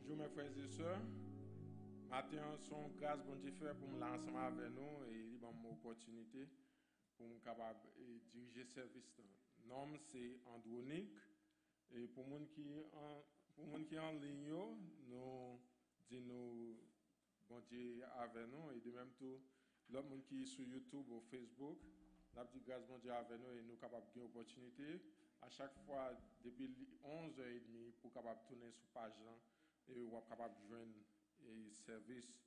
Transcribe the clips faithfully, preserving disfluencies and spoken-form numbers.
Bonjour mes frères et sœurs. Matin, son grâce bon Dieu fait pour me lancer avec nous et il m'a une opportunité pour me capable diriger le service. Le nom c'est Andronique et pour les gens qui en pour les gens qui en ligne, nous disons bon Dieu avec nous et de même tout l'autre monde qui est sur YouTube ou Facebook, nous avons dit grâce bon Dieu avec nous et nous capables de opportunité à chaque fois depuis onze heures trente pour capable tourner sur page là et on est capable de joindre et service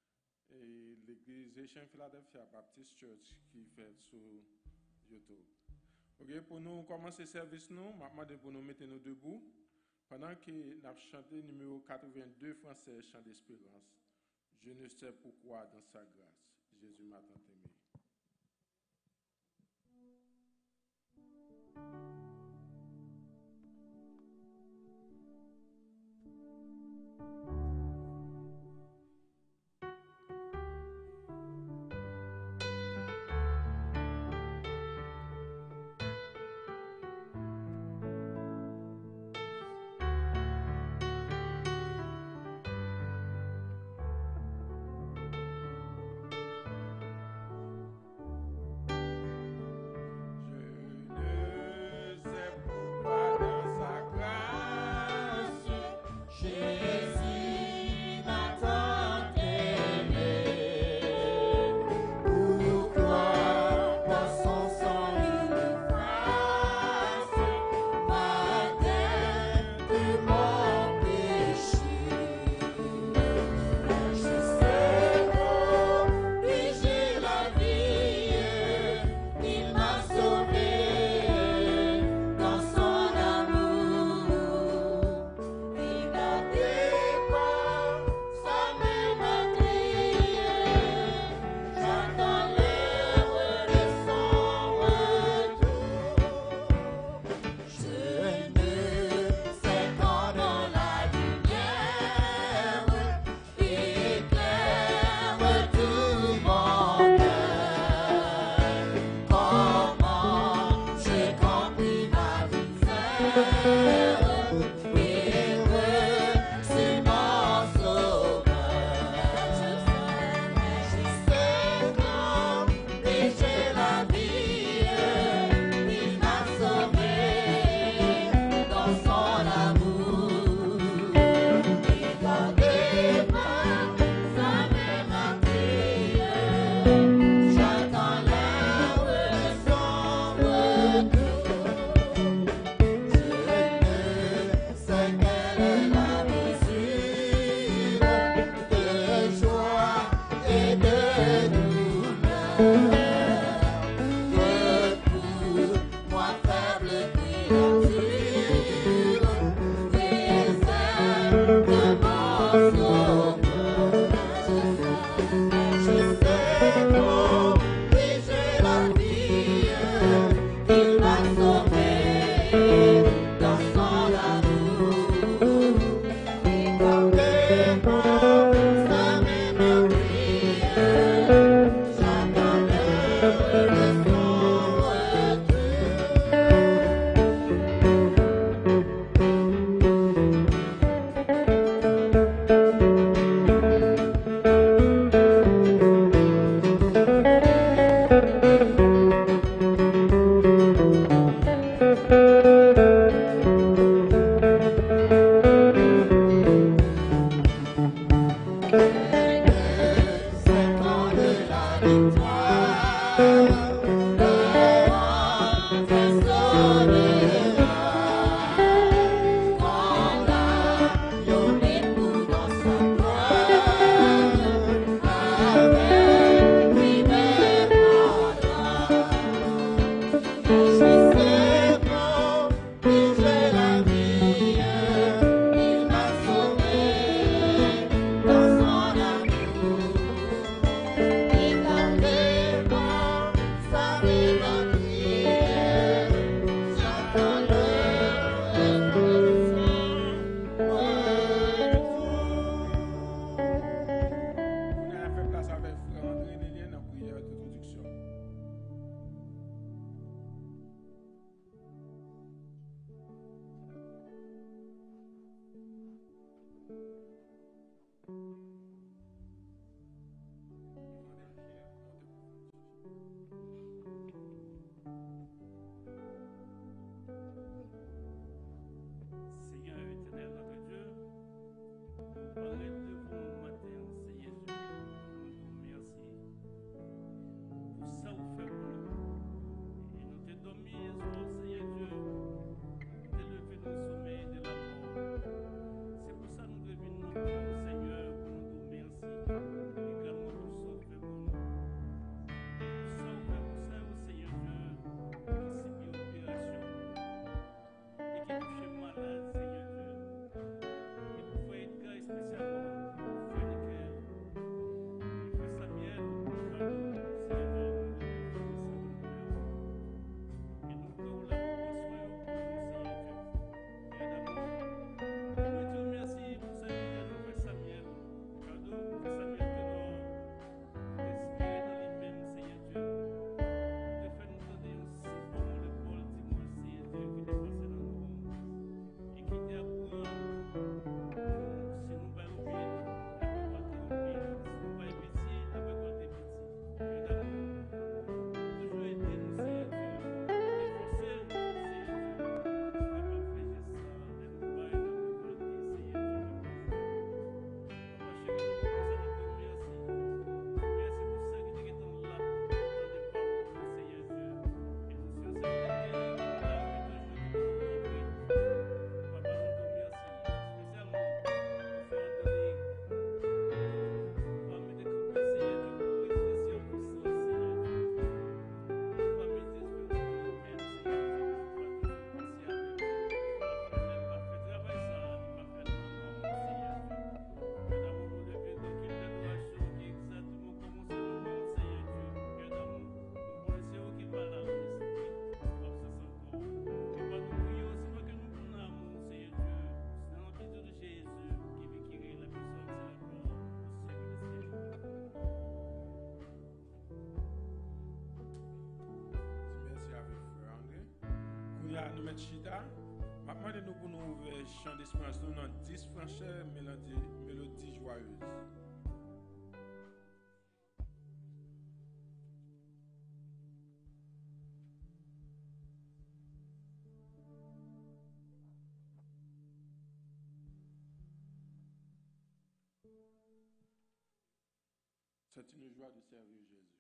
et l'église Asian Philadelphia Baptist Church qui fait sur YouTube. OK, pour nous commencer le service nous, maintenant pour nous mettre nous debout pendant que nous avons chanté numéro quatre-vingt-deux français chant d'espérance. Je ne sais pourquoi dans sa grâce Jésus m'a tant aimé. J'attends là, nous mettons chita. Maintenant, nous pour nous ouvrir le chant d'espérance, nous avons dix francheurs, mélodie, mélodie joyeuse. C'est une joie de servir Jésus.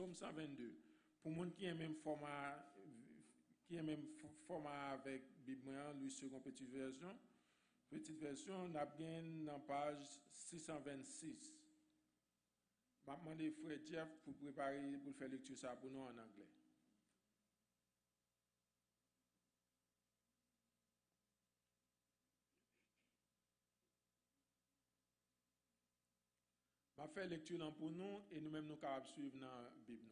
Psaume cent vingt-deux. Pour les gens qui ont même format, qui ont même format avec Bible, lui second petite version, petite version, on a bien dans page six cent vingt-six. Je vais demander frère Jeff pour préparer, pour faire lecture ça pour nous en anglais. Je vais faire lecture pour nous et nous-mêmes nous capables de suivre dans la Bible.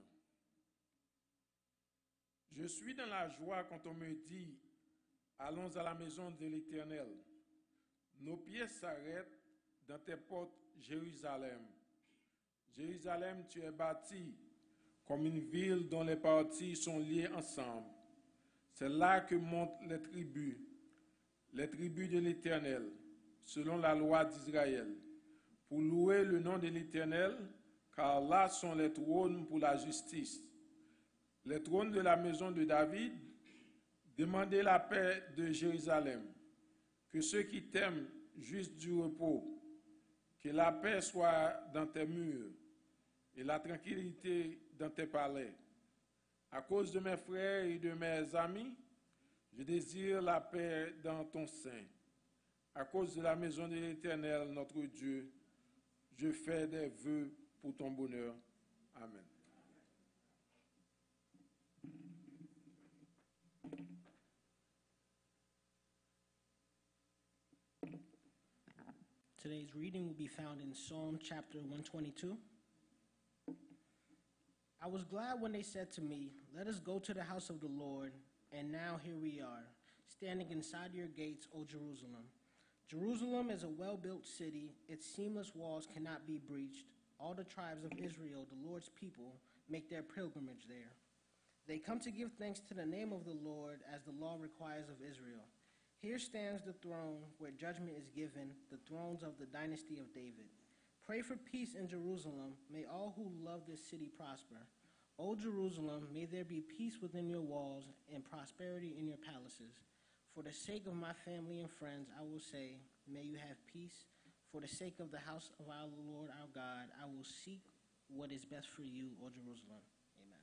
Je suis dans la joie quand on me dit allons à la maison de l'Éternel. Nos pieds s'arrêtent dans tes portes, Jérusalem. Jérusalem, tu es bâtie comme une ville dont les parties sont liées ensemble. C'est là que montent les tribus, les tribus de l'Éternel, selon la loi d'Israël, pour louer le nom de l'Éternel, car là sont les trônes pour la justice. Les trônes de la maison de David, demandez la paix de Jérusalem, que ceux qui t'aiment jouissent du repos, que la paix soit dans tes murs et la tranquillité dans tes palais. À cause de mes frères et de mes amis, je désire la paix dans ton sein. À cause de la maison de l'Éternel, notre Dieu, je fais des vœux pour ton bonheur. Amen. Today's reading will be found in Psalm chapter one twenty-two. I was glad when they said to me, "Let us go to the house of the Lord," and now here we are, standing inside your gates, O Jerusalem. Jerusalem is a well-built city. Its seamless walls cannot be breached. All the tribes of Israel, the Lord's people, make their pilgrimage there. They come to give thanks to the name of the Lord as the law requires of Israel. Here stands the throne where judgment is given, the thrones of the dynasty of David. Pray for peace in Jerusalem. May all who love this city prosper. O Jerusalem, may there be peace within your walls and prosperity in your palaces. For the sake of my family and friends, I will say, may you have peace. For the sake of the house of our Lord our God, I will seek what is best for you, O Jerusalem. Amen.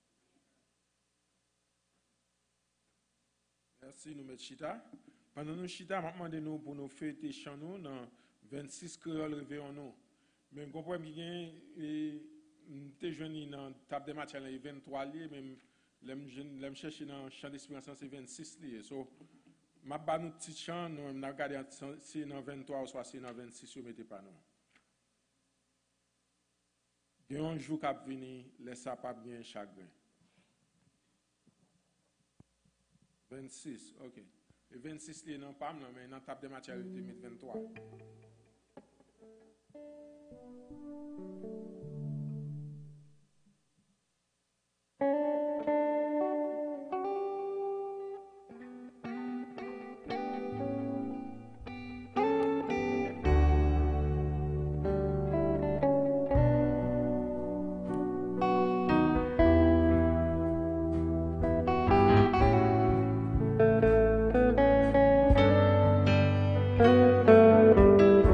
Merci, nous mettons chita. Pendant nous chita, je demande nous pour nous fêter chez nous dans vingt-six créoles réveillons nous. Mais je comprends bien, je suis dans la table de match à vingt-trois liés, même je cherche dans le champ d'espérance, c'est vingt-six liés. So, je vais nous petit champ, nous allons regarder si dans vingt-trois ou soit si dans vingt-six, vous ne mettez pas nous. Il y a un jour qui va venir, laissez pas bien chagrin. vingt-six, ok. Et vingt-six, il n'y a pas, mais dans la table de matière, il y a vingt-trois. Thank you.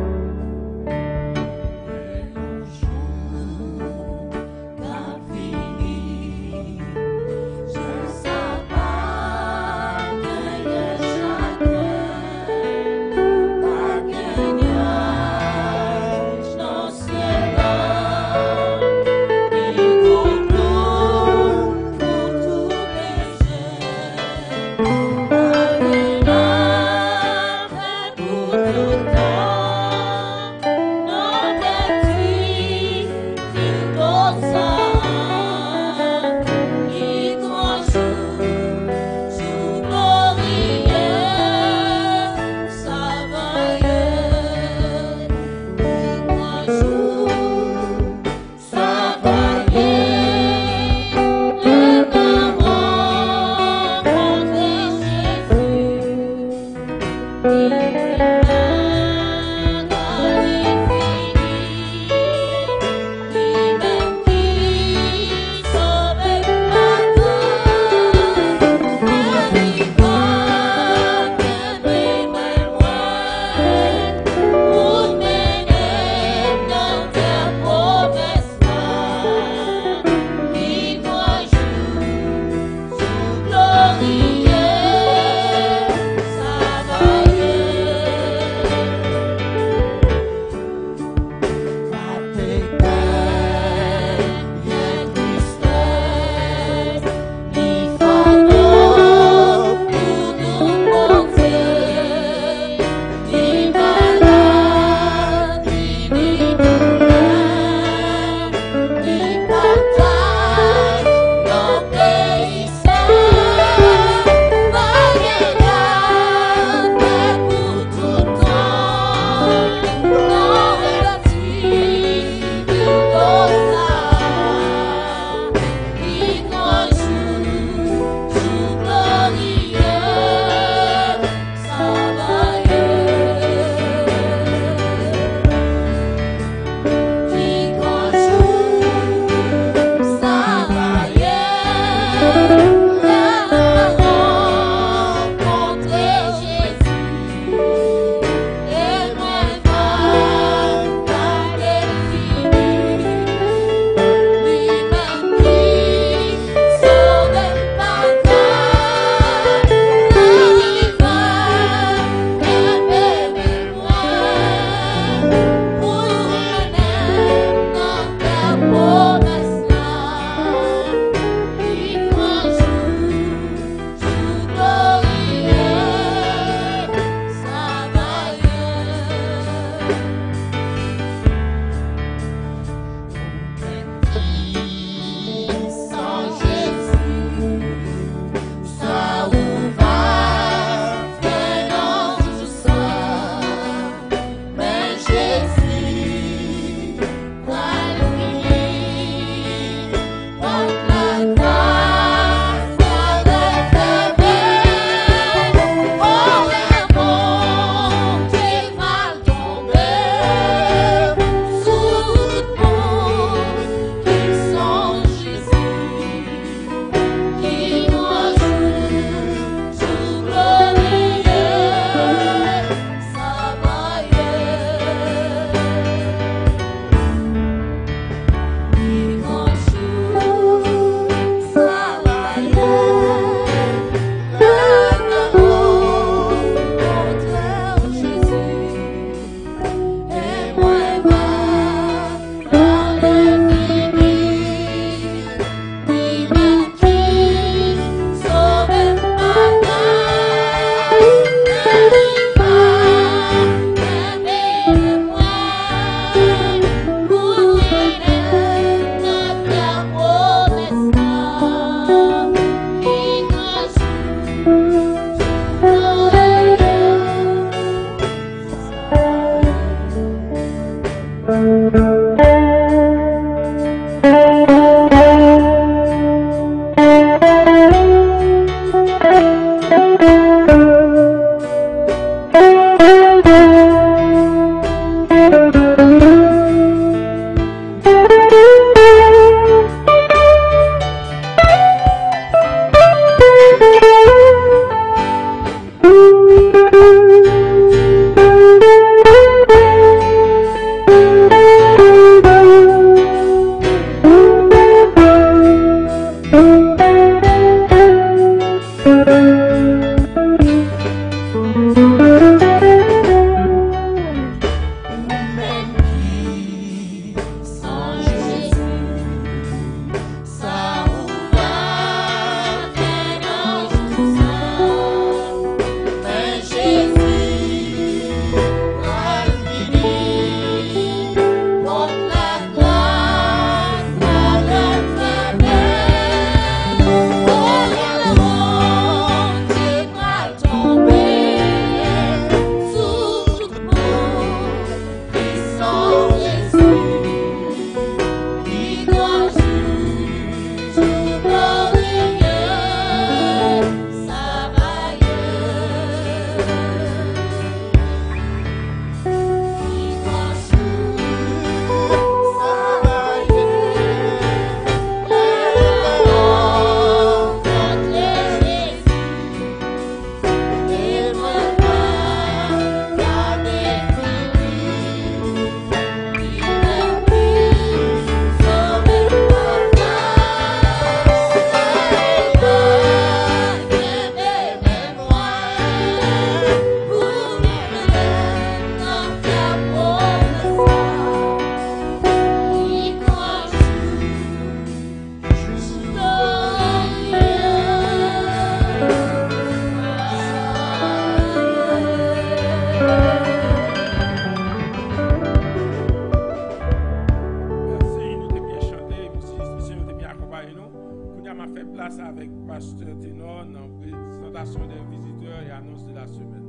qu'elle m'a fait place avec Pasteur Ténor dans la présentation des visiteurs et annonce de la semaine.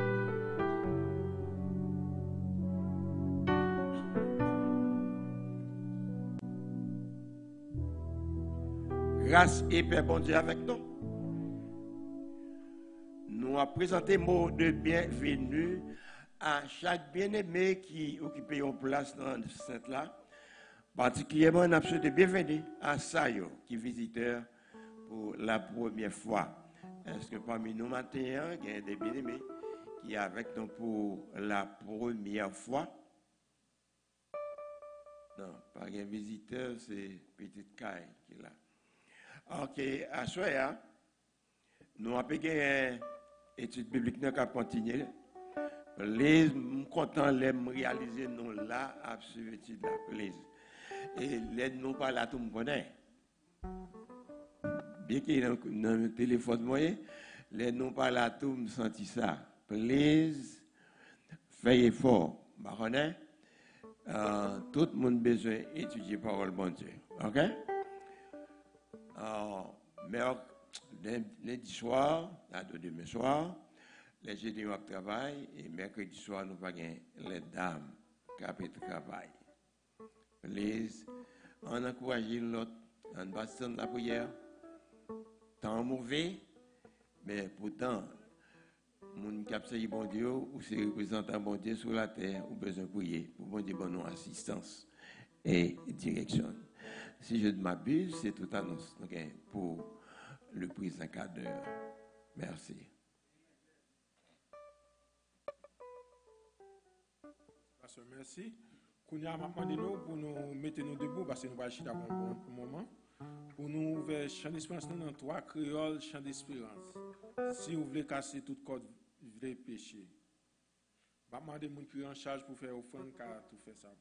Grâce et paix, bon Dieu, avec nous. Nous avons présenté mot de bienvenue à chaque bien-aimé qui occupe une place dans cette là. Particulièrement, nous avons souhaité bienvenue à Sayo, qui est visiteur pour la première fois. Est-ce que parmi nous, maintenant, il y a des bien-aimés qui sont avec nous pour la première fois? Non, pas un visiteur, c'est Petite Caille qui est là. Ok, à ce moment nous avons une étude biblique qui a continué. Les contents de réaliser nous là, à suivre l'étude là. Et les nous pas là, tout le monde connaît. Bien qu'il y ait dans le téléphone moyen, les nous pas là, tout le monde senti ça. Please, faites effort. Euh, tout le monde a besoin d'étudier la parole de bon Dieu. Ok? Alors, lundi soir, demain soir, les jeudis on travail et mercredi soir nous pas les dames qui travaillent. Please, on encourage l'autre, on passe la prière. Temps mauvais, mais pourtant, mon capsule bon Dieu ou c'est représentant bon Dieu sur la terre ou besoin de prier pour bon Dieu bonne assistance et direction. Si je ne m'abuse, c'est toute annonce okay, pour le président cadre. Merci. Pasteur, merci. Kounia m'a demandé nous pour nous mettre nous debout parce que nous allons chiter pour un moment. Pour nous ouvrir chant d'espérance dans trois créoles chant d'espérance. Si vous voulez casser toute corde, vous voulez pécher. Je vais demander mon qui en charge pour faire offrande car tout fait ça.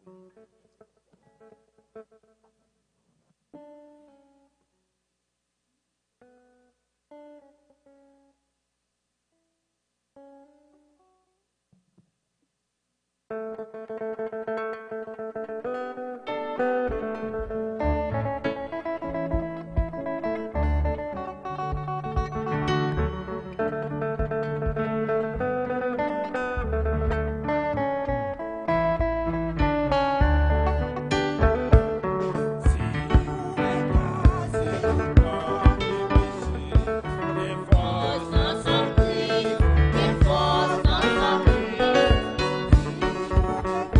Force,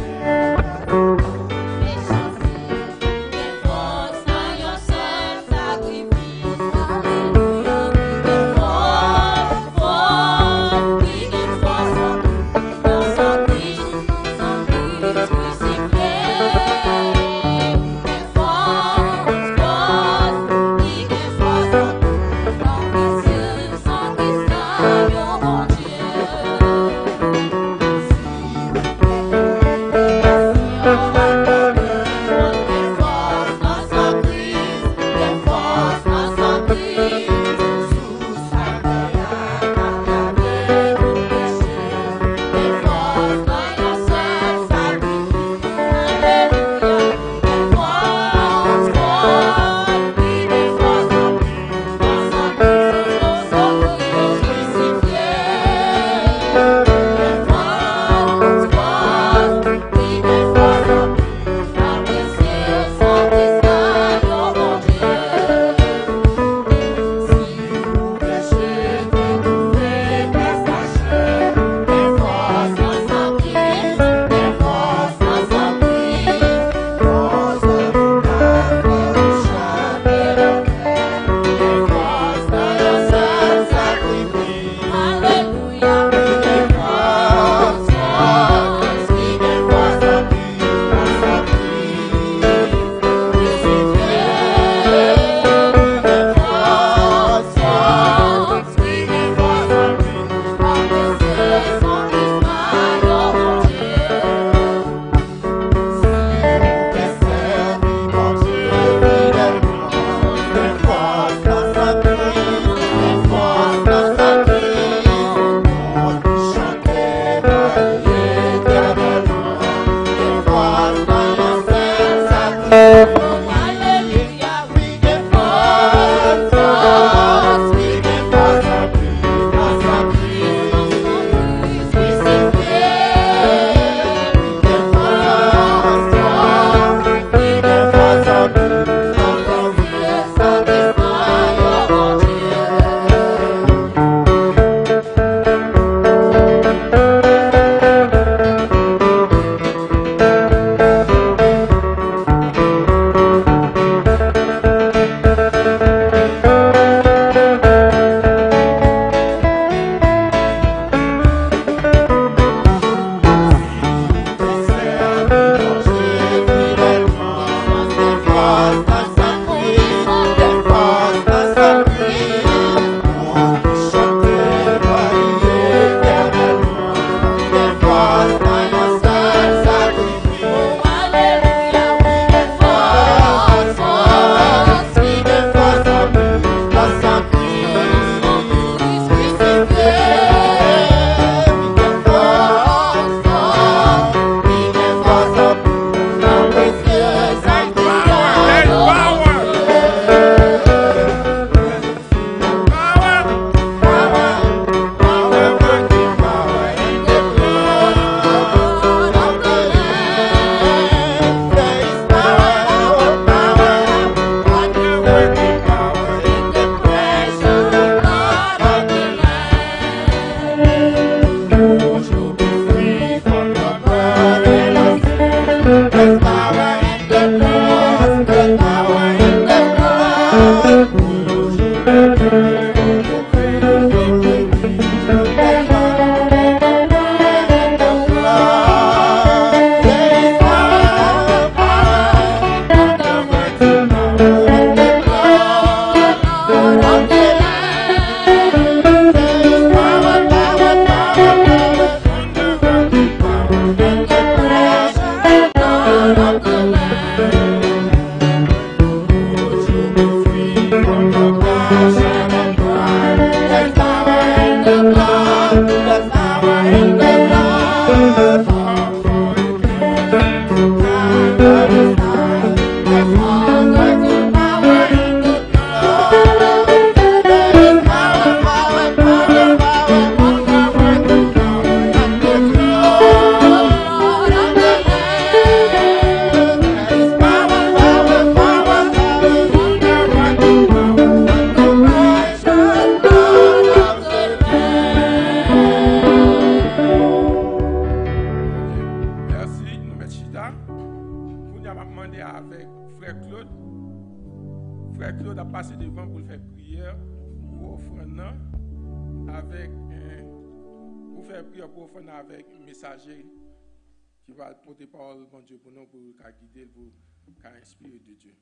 Claude. Frère Claude a passé devant pour faire prière pour offrande avec un, pour faire prière pour offrande avec un messager qui va porter parole bon Dieu pour nous, pour guider, pour inspirer de Dieu.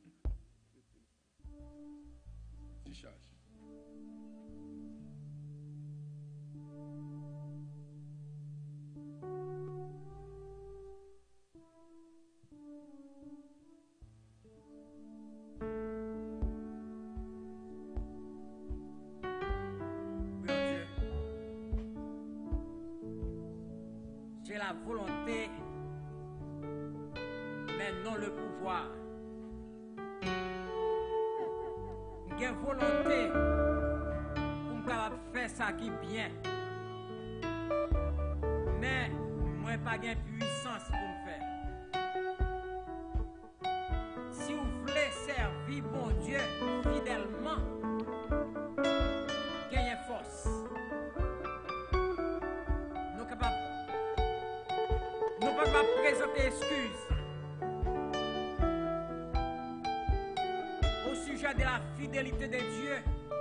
Tu charges. J'ai la volonté, mais non le pouvoir. J'ai volonté pour me capable faire ça qui est bien. Mais moi pas de puissance pour me faire. Si vous voulez servir bon Dieu fidèlement, gagnez force. Nous capables nous ne pouvons pas présenter excuses au sujet de la fidélité de Dieu.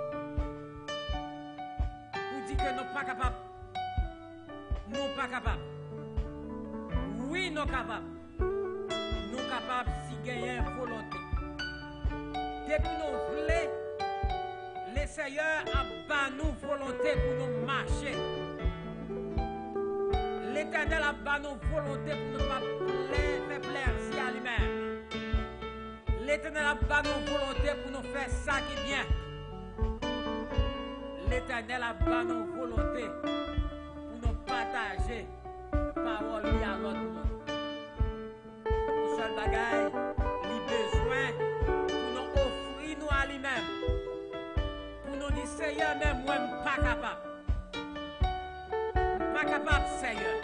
Pour dire que nous ne sommes pas capables. Nous ne sommes pas capables. Oui, nous sommes capables. Nous sommes capables si gagner volonté. Depuis nous voulons, le Seigneur a pas nous volonté pour nous marcher. L'Éternel a pas nos volontés pour ne pas faire plaisir à lui-même. L'Éternel a pas nos volontés pour nous faire ça qui est bien. L'Éternel a pas nos volontés pour nous partager parole à l'autre monde. Nous seul bagaille, les besoins pour nous offrir nous à lui-même. Pour nous dire Seigneur, même moi, je ne suis pas capable. Pas capable, Seigneur.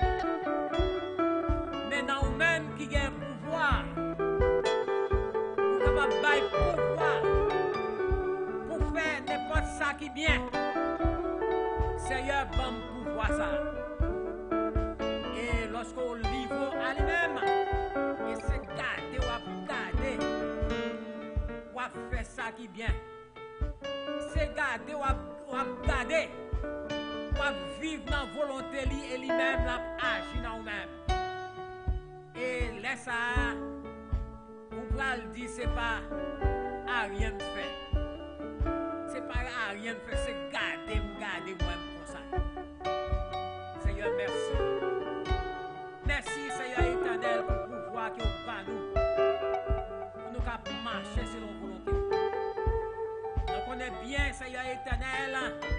Mais dans nous-mêmes qui gagne pouvoir, nous capable de pouvoir pour faire n'importe ça qui est bien. Seigneur, bon pouvoir ça. Et lorsqu'on livre à lui-même, et c'est garder ou à garder, ou à faire ça qui est bien. C'est garder ou à garder. Vivre dans la volonté et lui-même agir dans nous-mêmes. Et laisse ça, ou pas le dire, c'est pas à rien faire. C'est pas à rien faire, c'est garder, garder moi-même pour ça. Seigneur, merci. Merci, Seigneur éternel, pour le pouvoir qui est pas nous. Pour nous marcher selon volonté. Donc on est bien, Seigneur éternel.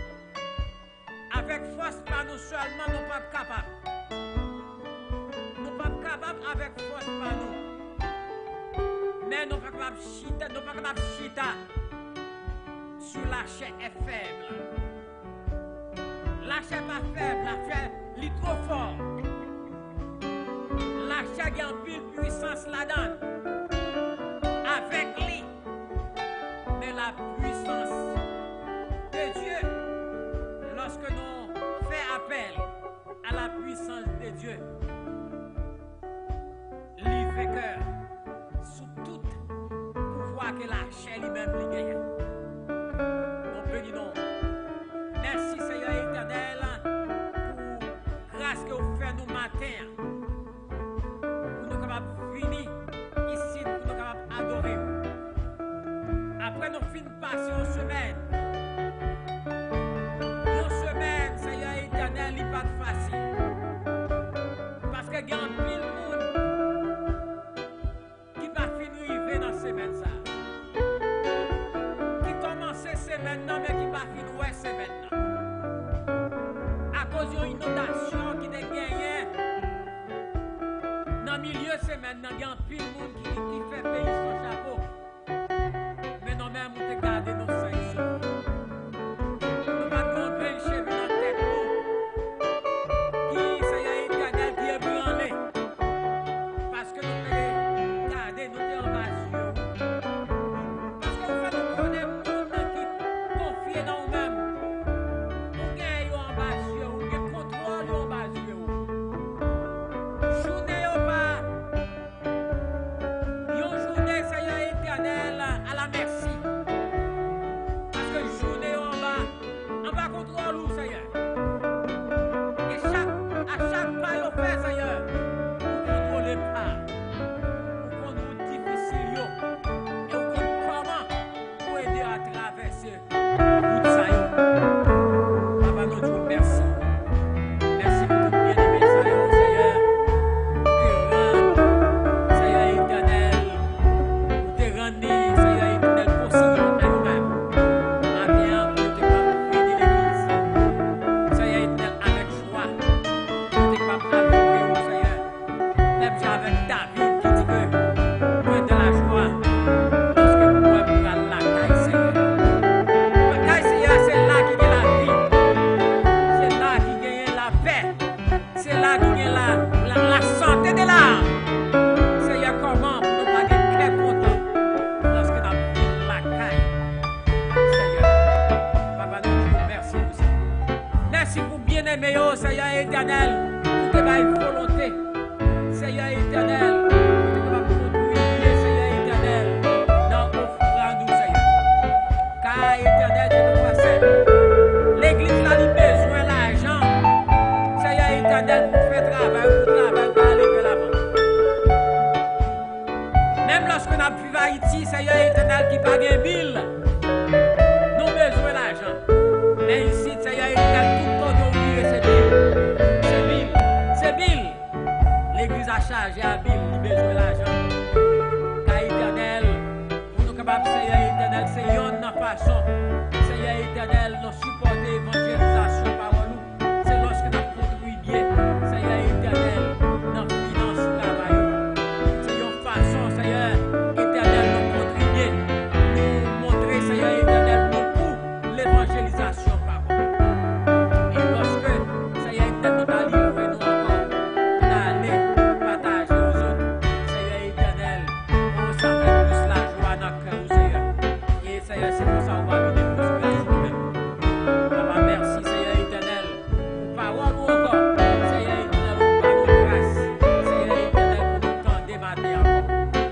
Avec force, pas nous seulement, nous pas capables. Nous pas capables avec force, pas nous. Mais nous pas capables de chita, nous pas capables de chita. Sur la chair est faible. La chair pas faible, la chair est trop fort. La chair a une pile puissance là-dedans. Avec lui. Mais la puissance de Dieu. Lorsque nous faisons appel à la puissance de Dieu, lui fait cœur sous tout pouvoir que la chair lui-même lui gagne. Nous bénissons. Merci Seigneur éternel pour grâce que vous faites nous matin. Pour nous capables de finir ici, pour nous capables d'adorer. Après nous finissons de passer une semaine. N'est pas facile parce que il y a un pile monde qui va finir arriver dans ces semaines ça qui commence ces maintenant mais qui va finir ouais ces maintenant à cause d'une inondation qui est gagnée dans le milieu c'est maintenant il y a un pile monde qui, qui fait payer son chapeau mais non même on te garde nos cinq jours nous pas camper chez nous dans tête parce que nous devons garder nos invasions. Parce que nous connaissons les gens qui confient dans nous-mêmes. Nous gagnons en invasion, nous contrôlons en invasion. Journée ou pas, la merci. Parce que journée en bas, en bas contrôle où, Seigneur. Et chaque, à chaque pas, il fait, Seigneur, vous contrôlez pas. Vous contrôlez difficile, yo. Et vous comprenez comment vous aider à traverser tout ça, yo. Papa, nous disons merci. Merci pour tout bien aimé, Seigneur. Seigneur éternel, vous te rendez, Seigneur éternel, possible à nous-mêmes. Maintenant, pour te faire bénir l'église. Seigneur éternel, avec joie, pour te faire adorer, Seigneur. Même si avec David qui dit que moi de la joie, lorsque moi je vais la caille, Seigneur. La caille, Seigneur, c'est là qui gagne la vie. C'est là qui gagne la paix. C'est là qui gagne la, la, la santé de l'âme. Seigneur, comment pour nous pas être très content lorsque nous avons la caille. Seigneur, Papa, nous disons merci pour ça. Merci pour bien-aimer, oh Seigneur éternel, pour tes belles volontés. Seigneur éternel, pour tes capables de conduire, Seigneur éternel, dans offrande, nous, Seigneur. Car éternel, Dieu de passé, l'église là, il a besoin d'argent. Seigneur éternel, pour faire travail, pour travailler, pour aller vers l'avant. Même lorsque nous avons vu Haïti, Seigneur éternel, qui pague mille, nous avons besoin d'argent. Mais ici, Seigneur éternel, tout le temps, nous oublions ces billes. Ces billes, ces billes. L'église a chargé à Bill, il a besoin d'argent. Car éternel, pour nous capables, Seigneur éternel, c'est une façon. Seigneur éternel, nous supporter l'évangélisation par nous. C'est lorsque nous contribuons bien, Seigneur éternel, dans la finance travail. C'est une façon, Seigneur éternel, nous contribuer, nous montrer, Seigneur éternel, nous pour l'évangélisation par nous. Et lorsque, Seigneur éternel, nous allons livrer nous encore, d'aller partager aux autres, Seigneur éternel, on s'en fait plus la joie dans le cœur, Seigneur. Et Seigneur, c'est pour ça qu'on va venir plus grâce nous-mêmes. Papa, merci, Seigneur éternel, pour parole ou encore, Seigneur éternel, pour parole grâce, Seigneur éternel, pour nous tendre matin encore.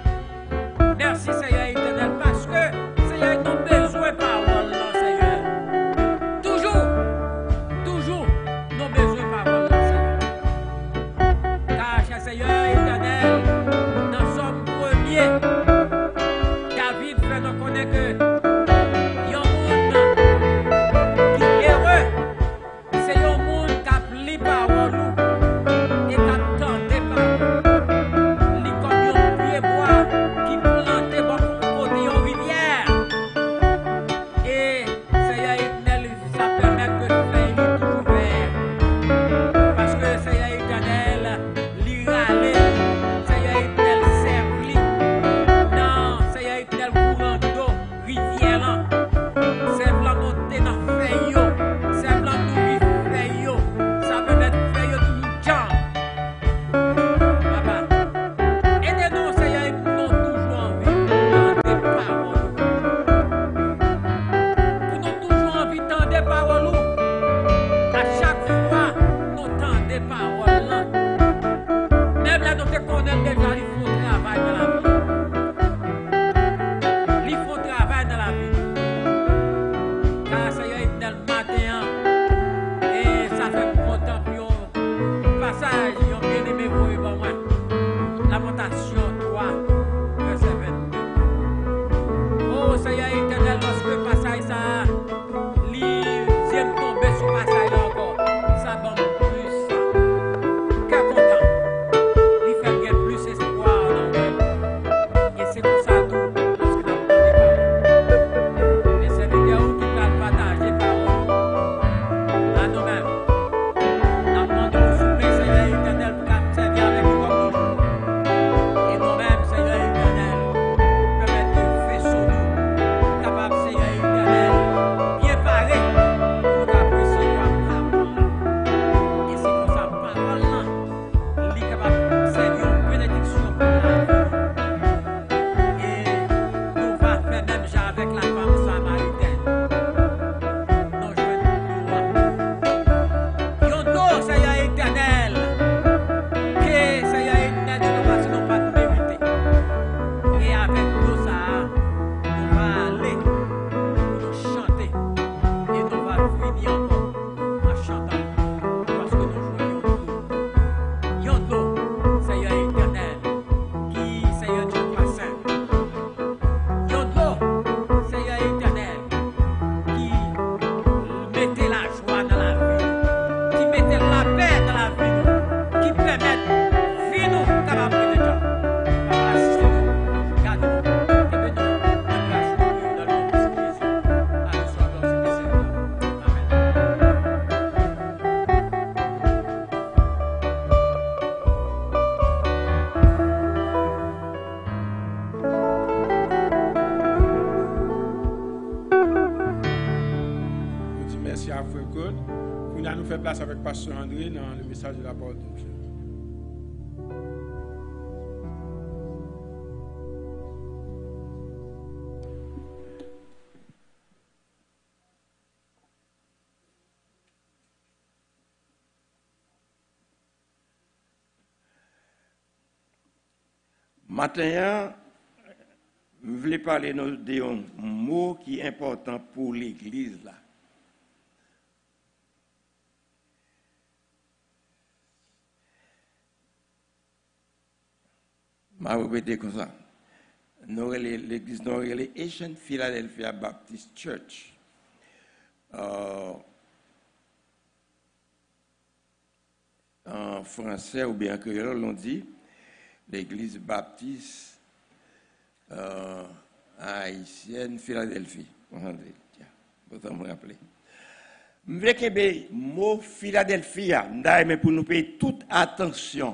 Merci, Seigneur éternel, parce que, Seigneur, nous avons besoin de parole, là, Seigneur. Toujours, toujours, nous avons besoin de parole, là, Seigneur. Car, cher Seigneur éternel, nous sommes premiers. David fait nous connaître que il y a un monde qui est heureux. C'est un monde qui a pris parole et qui a tenté parole. Les comme un pied bois qui plantait beaucoup côté en rivière. Et Seigneur éternel, ça permet que le fleuve est toujours vert. Parce que Seigneur éternel, l'y râler, Seigneur éternel, servi. Non, Seigneur éternel, courant d'eau, rivière là. C'est blanc monter dans feuille, c'est blanc nourrir feuille. Ça veut mettre feuille toujours jam. Papa, aidez-nous, Seigneur, et nous toujours envie d'entendre des paroles. Pour nous toujours envie d'entendre des paroles. À chaque fois, nous entendons des paroles là. Même là, nous te connaissons déjà, il faut travail dans la vie. Il faut travail dans la vie. Car Seigneur éternel, matin, et ça fait longtemps pour un passage, ils ont bien aimé pour eux, bon, moi. Lamentation trois, verset vingt-deux. Oh Seigneur éternel, lorsque le passage ça, l'île tomber sur le passage là encore, ça donne plus ça. Qu'à content, il fait bien plus espoir dans le monde. Et c'est pour ça tout, lorsque nous avons des paroles. Les serviteurs qui peuvent partager paroles à nous-mêmes. Nous demandons au souper, Seigneur éternel, pour nous servir avec nous comme toujours. Et nous-mêmes, Seigneur éternel, permettre de faire sur nous, capable, Seigneur éternel, bien paré pour apprécier la parole. Et c'est pour sa parole là, il est capable de servir une bénédiction pour la vie. Et nous va faire même déjà avec la femme samaritaine. Nous jouons nous. Yon do, Seigneur éternel, que Seigneur éternel, nous ne pas nous pas nous mériter. Et avec tout ça, nous va faire place avec Pasteur André dans le message de la parole de Dieu. Matin, je voulais parler d'un mot qui est important pour l'Église là. Je vais répéter comme ça. L'église de l'Asian Philadelphia Baptist Church. Euh, en français ou bien en créole, on dit l'église baptiste euh, haïtienne Philadelphie. Tiens, vous me rappeler. Je veux que le mot Philadelphia, mais pour nous payer toute attention.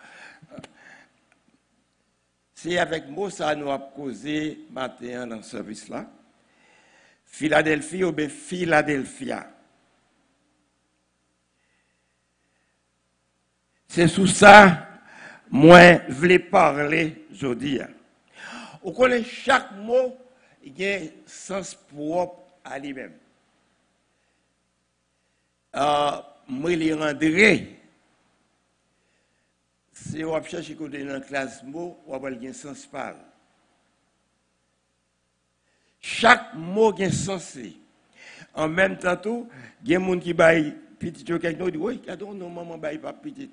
C'est avec moi ça nous a causé matin dans ce service là. Philadelphie ou bien Philadelphia. C'est sous ça moi je voulais parler aujourd'hui. On connaît chaque mot, il y a un sens propre à lui-même. Euh, moi, les André, si on cherche côté dans la classe mot, on va avoir un sens parle. Chaque mot a un sens. En même temps, tout, il y a des gens qui baillent petit, quelqu'un dit oui, non, maman baille pas petit.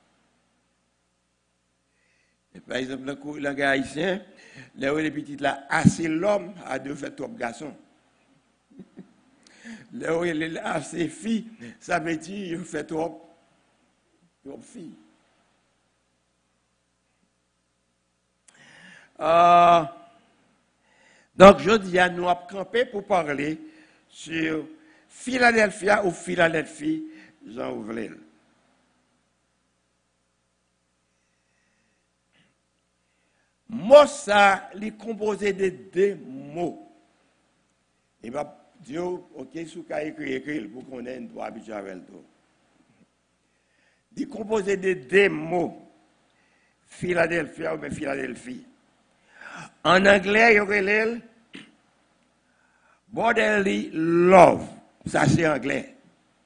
Par exemple, dans le langage haïtien, là où les petites là, assez l'homme a deux fait trop garçons. Là où les assez filles, ça veut dire qu'il fait trop, trop filles. Euh, donc, je dis à nous à camper pour parler sur Philadelphia ou Philadelphie, Jean Ouvrel. Mot ça, il est composé de deux mots. Il va dire, ok, sous qu'à écrire, écrire, pour qu'on ait une droit habituée avec tout. Il est composé de deux mots. Philadelphia ou bien Philadelphie. En anglais, il y aurait l'elle brotherly love. Ça, c'est anglais.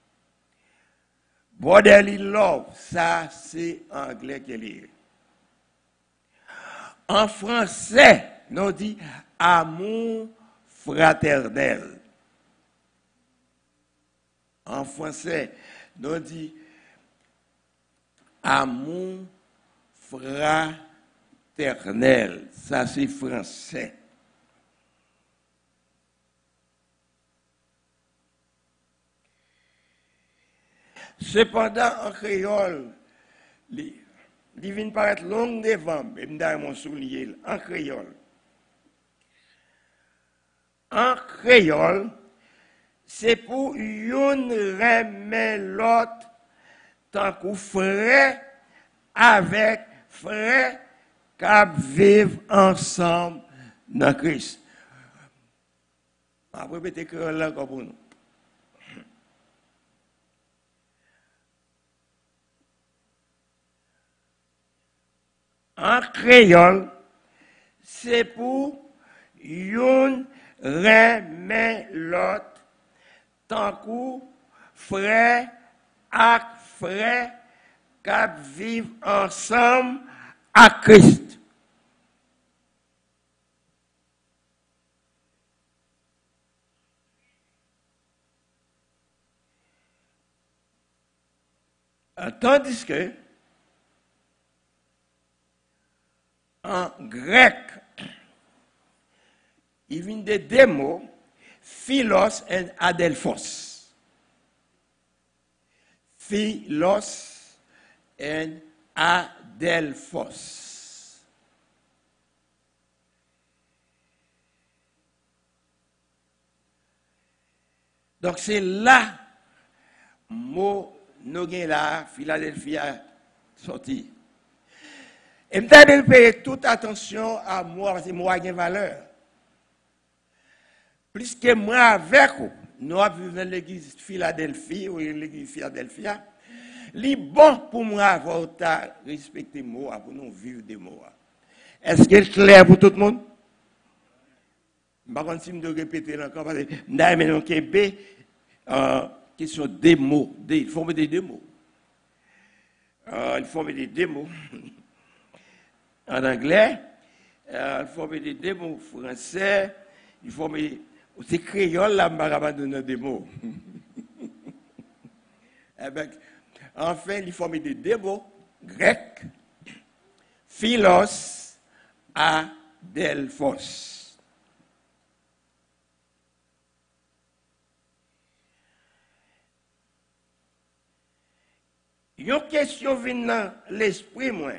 Brotherly love, ça, c'est anglais qu'il est. En français, nous dit amour fraternel. En français, nous dit amour fraternel. Ça, c'est français. Cependant, en créole, les il vient paraître long devant, et me mon soulier en créole. En créole, c'est pour une remet l'autre tant qu'on frère avec frère qui vivent ensemble dans Christ. Je vais répéter créole encore pour nous. En créole, c'est pour une remet l'autre, tant que frère et frère qui vivent ensemble à Christ. Tandis que en grec, il vient de deux mots, philos et adelphos. Philos et adelphos. Donc c'est là, mot, nous avons là, Philadelphia sorti. Et je vais payer toute attention à moi, parce que moi, j'ai une valeur. Plus que moi avec vous, nous avons vu dans l'église Philadelphie, ou l'église Philadelphia, c'est bon pour moi avoir respecté les mots, pour nous vivre des mots. Est-ce que c'est clair pour tout le monde? Par contre, si je dois répéter encore, parce que nous avons une question des mots, il faut mettre des mots. Euh, il faut mettre des mots en anglais, euh, il faut mettre des mots français, il faut mettre c'est créole là, je vais donner des mots. eh ben, enfin, il faut mettre des mots grecs, philos, adelphos. Une question vient dans l'esprit, moi.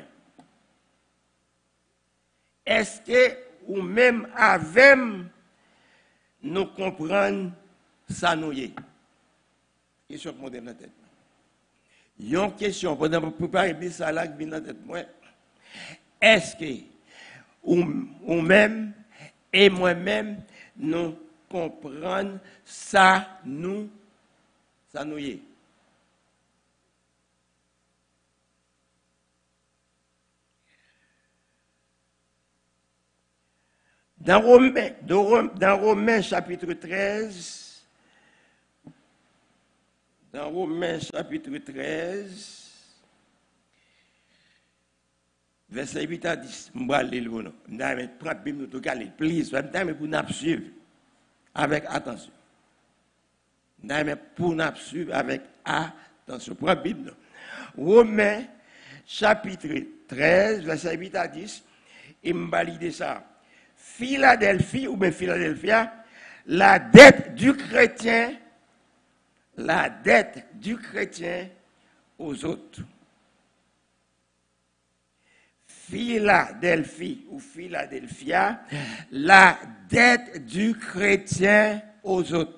Est-ce que, ou même avec nous comprendre ça nous y est? Question que je dans la tête. Une question, pendant que je prépare ça là, qui vient dans la tête, moi. Est-ce que, ou, ou même, et moi-même, nous comprenons ça nous, ça nous y est? Dans Romains, dans Romains chapitre treize, dans Romains chapitre treize, verset huit à dix, je vais aller le nom. Je vais prendre la Bible, please, je vais pour nous suivre avec attention. Je vais pour nous suivre avec attention. Prends la Bible. Romains chapitre treize, verset huit à dix, et je vais valider ça. Philadelphie ou bien Philadelphia, la dette du chrétien, la dette du chrétien aux autres. Philadelphie ou Philadelphia, la dette du chrétien aux autres.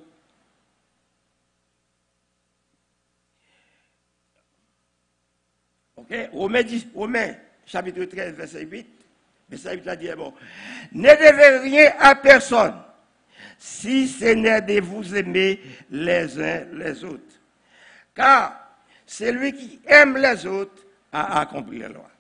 Ok? Romains, Romains chapitre treize, verset huit. Mais ça veut dire, bon, ne devez rien à personne, si ce n'est de vous aimer les uns les autres. Car celui qui aime les autres a accompli la loi.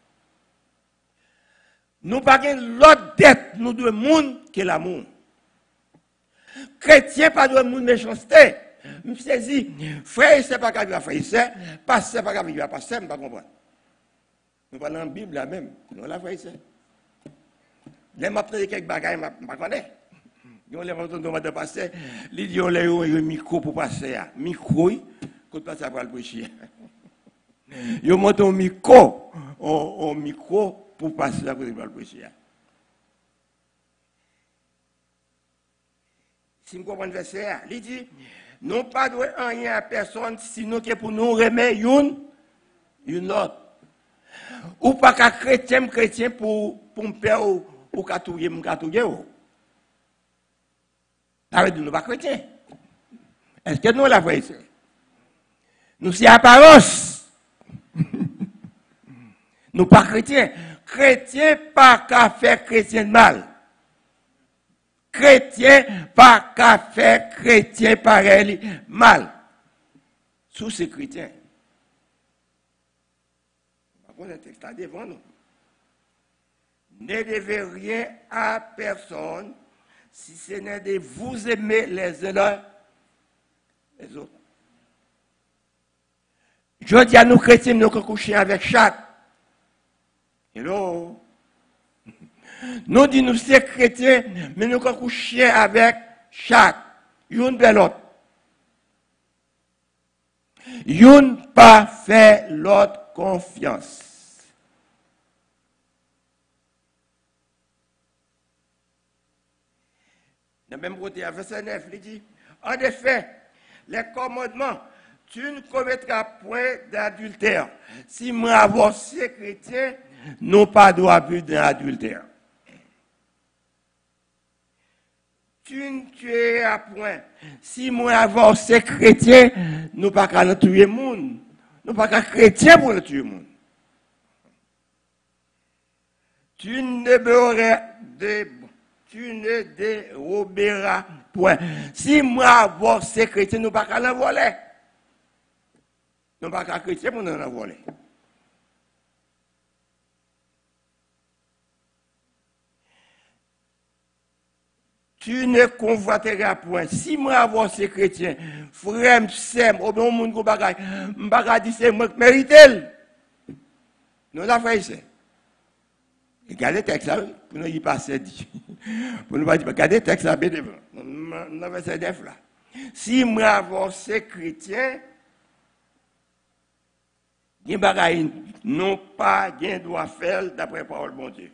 Nous n'avons l'autre dette, nous devons monde que l'amour. Chrétien, pas de monde méchanceté. Je me suis dit, frère, c'est pas qu'à vivre à frère, pasteur, pas qu'à vivre à pasteur, je ne comprends pas. Nous parlons en Bible là même, nous la frère. Les m'a pris quelques bagages, je ne connais pas. Ils ont les gens de passer, ils ont un micro pour passer. Micro, quand passer pour le prêcher. Ils ont monté un micro, un micro pour passer pour le prêcher. Si vous comprenez le verset, il dit, non pas de rien à personne, sinon que pour nous remettre une, une autre. Ou pas qu'un chrétien, chrétien pour, pour me faire. Ou katouye, m'katouye ou. Avec nous, pas chrétiens. Est-ce que nous la voyons? Nous sommes apparence. Nous pas chrétiens. Chrétiens pas qu'à faire chrétien de mal. Chrétien pas qu'à faire chrétien pareil mal. Sous ces chrétiens. Par contre, le texte est devant nous. Ne devez rien à personne, si ce n'est de vous aimer les uns les autres. Je dis à nous chrétiens, nous coucher avec chaque. Hello. Nous disons nous sommes chrétiens, mais nous coucher avec chaque. Une de l'autre. Une pas fait l'autre confiance. Dans le même côté, verset neuf, il dit, en effet, les commandements, tu ne commettras point d'adultère. Si moi avoir ces chrétiens, non pas droit plus d'adultère. Tu ne tueras point. Si moi avoir ces chrétiens, nous pas qu'à tuer le monde. Nous pas qu'à chrétiens pour tuer le monde. Tu ne beurras de Tu ne déroberas point. Si moi avoir ces chrétiens, nous pas qu'à l'en voler. Nous pas qu'à chrétiens pour nous en voler. Tu ne convoiteras point. Si moi avoir ces chrétiens, frère, sème, ou bien mon bagage, m'bagage dit c'est moi qui mérite. Nous la fait ici. Regardez le texte là, pour nous y passer dit. Pour nous pas dire, regardez le texte là, bien devant. Nous avons ces def là. Si moi avoir ces chrétiens, gen bagay non pas gen doit faire d'après parole bon Dieu.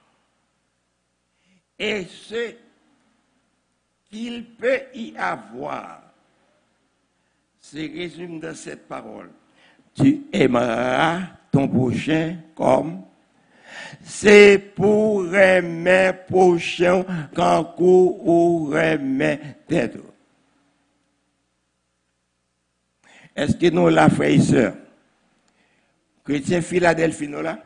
Et ce qu'il peut y avoir, c'est résumé dans cette parole. Tu aimeras ton prochain comme c'est pour aimer prochain quand ou aimer tête. Est-ce que nous la frères et sœurs? Chrétien Philadelphie, nous là?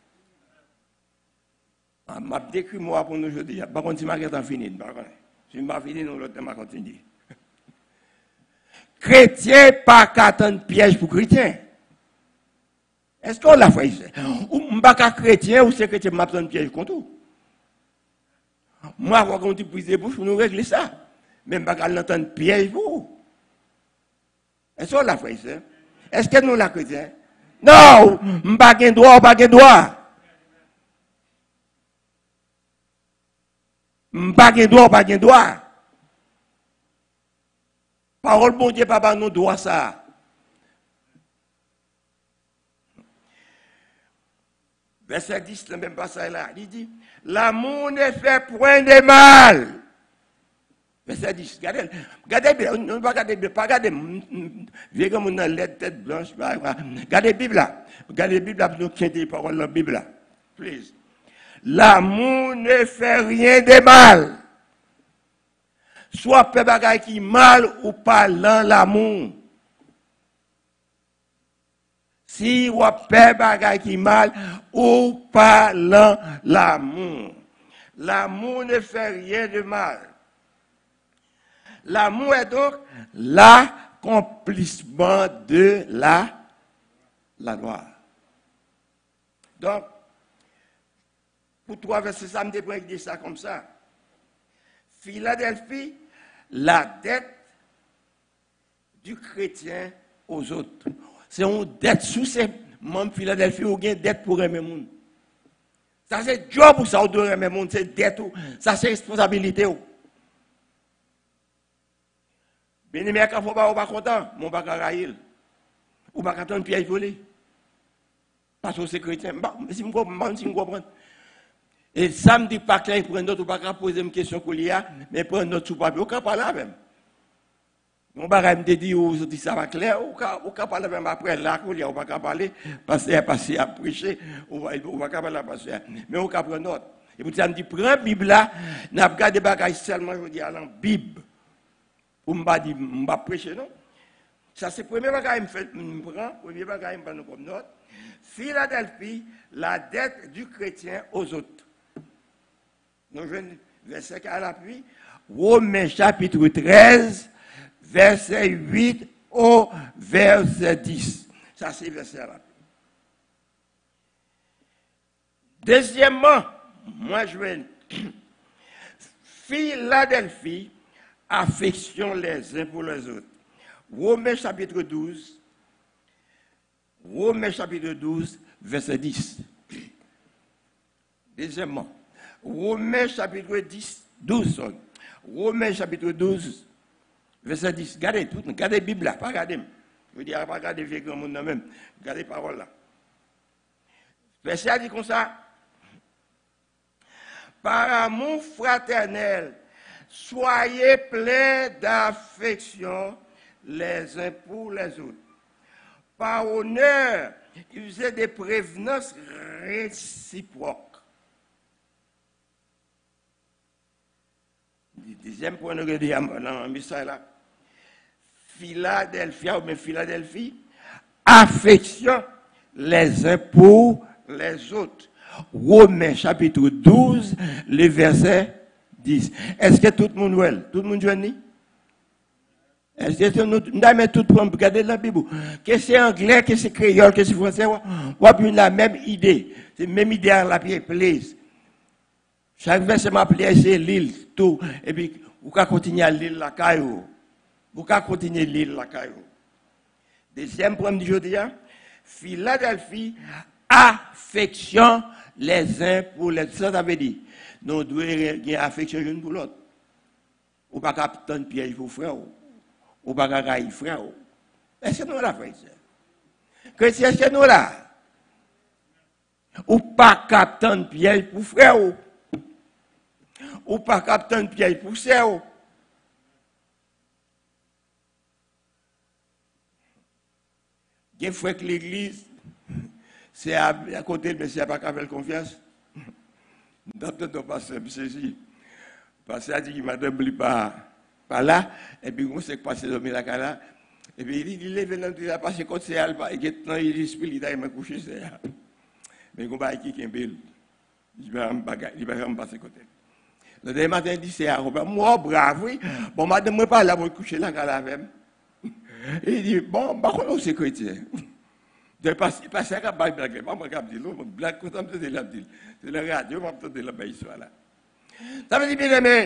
Je vais décrire moi pour nous aujourd'hui. Par contre, si je vais finir, si je vais finir, nous l'autre, je vais continuer. Chrétien, pas qu'attendre piège pour chrétien. Est-ce qu'on l'a fait ici? Ou je ne suis pas chrétien ou c'est chrétien qui m'attend piège contre tout? Moi, quand on dit prise de bouche, nous régler ça. Mais je ne suis pas l'entendre piège pour vous. Est-ce qu'on l'a fait ici? Est-ce que nous la chrétien? Non, je ne suis pas de droit, pas de droit. Je ne suis pas de droit, pas de droit. Parole bon Dieu, papa, nous doit ça. Verset dix, le même passage là, il dit, l'amour ne fait point de mal. Verset dix, regardez, regardez bien, ne pas regarder bien, pas regarder, vieux comme on a la tête blanche, regardez la Bible là, regardez la Bible là, pour nous tiens des paroles dans la Bible là, please. L'amour ne fait rien de mal. Soit peu bagaille qui mal ou pas dans l'amour. Si ou peu bagaille qui mal ou pas dans l'amour. L'amour ne fait rien de mal. L'amour est donc l'accomplissement de la, la loi. Donc, pour trois versets, ça me dépend de ça comme ça. Philadelphie, la dette du chrétien aux autres. C'est une dette sous ces membres Philadelphie ou une dette pour aimer le monde. Ça c'est job pour ça, ou de aimer le monde, c'est dette ou, ça c'est responsabilité ou. Bien aimé, quand vous pas content, mon bac à raïl. Ou pas attendre piège volé. Parce que c'est chrétien. Si vous comprenez, si vous comprenez. Et samedi, pas clair, il prend notre ou pas poser une question qu'il y a, mais prend notre sous-papier, ou pas parler même. Mon bagage me dit, ou dit ça va clair, ou pas parler même après, là, qu'il y a, ou pas parler, parce qu'il y a passé à prêcher, ou pas parler à passer. Mais on peut prendre notre. Et vous me dit, prends la Bible là, n'a pas regardé bagage seulement, je veux dire, dans la Bible. Ou m'ba dit, m'ba prêcher, non? Ça, c'est le premier bagage que je prends, le premier bagage que je prends comme note. Philadelphie, la dette du chrétien aux autres. Nous venons verset à l'appui. Romains chapitre treize, verset huit au verset dix. Ça, c'est verset à l'appui. Deuxièmement, moi je vais. Philadelphie, affection les uns pour les autres. Romains chapitre douze. Romains chapitre douze, verset dix. Deuxièmement, Romains chapitre dix, douze. Romains chapitre douze, verset dix. Regardez tout, regardez la Bible là, pas regardez. Je veux dire, pas regarder vieux grand monde même. Regardez la parole là. Verset a dit comme ça. Par amour fraternel, soyez pleins d'affection les uns pour les autres. Par honneur, usez des prévenances réciproques. Deuxième point que je dans le message là. Philadelphie, ou bien Philadelphie, affection les uns pour les autres. Romains chapitre douze, le verset dix. Est-ce que tout le monde voit? Tout le monde joue? Est-ce que nous avons tout pour regarder la Bible? Que c'est anglais, que c'est créole, que c'est français, on a la même idée. C'est la même idée à la pied, please. Chaque verset m'appelle, c'est l'île, tout. Et puis, vous pouvez continuer à lire la caillou. Vous pouvez continuer à lire la caillou. Deuxième point du jour, Philadelphie, affection les uns pour les autres. Ça veut dire, nous devons avoir affection l'un pour l'autre. Ou pas capitaine piège pour frère. Ou pas capitaine frère. Est-ce que nous l'avons fait? Chrétien, est-ce que nous l'avons? Ou pas capitaine piège pour frère. Ou pas capitaine piège pour sœur. Il y a des fois que l'église, c'est à, à côté, mais c'est pas qu'à faire confiance. D'abord, on passe ceci. Parce qu'il a dit que madame n'est pas, pas là, et puis on sait que passer dormir la là. Et puis il dit, il est venu, il a passé contre c'est Alba, et maintenant il est il a couché, c'est mais on va qui est belle. Il va me passer côté. Le dernier matin, il dit, c'est à Robert, moi, bravo, oui. Bon, madame, moi, pas là pour coucher là, quand la même. Il dit, bon, bah, on est chrétien. De passer, passer à la blague, blague, pas moi qui dis, non, blague, quand on me dit la dit, c'est la radio, on me dit la baisse, voilà. Ça veut dire, bien aimé,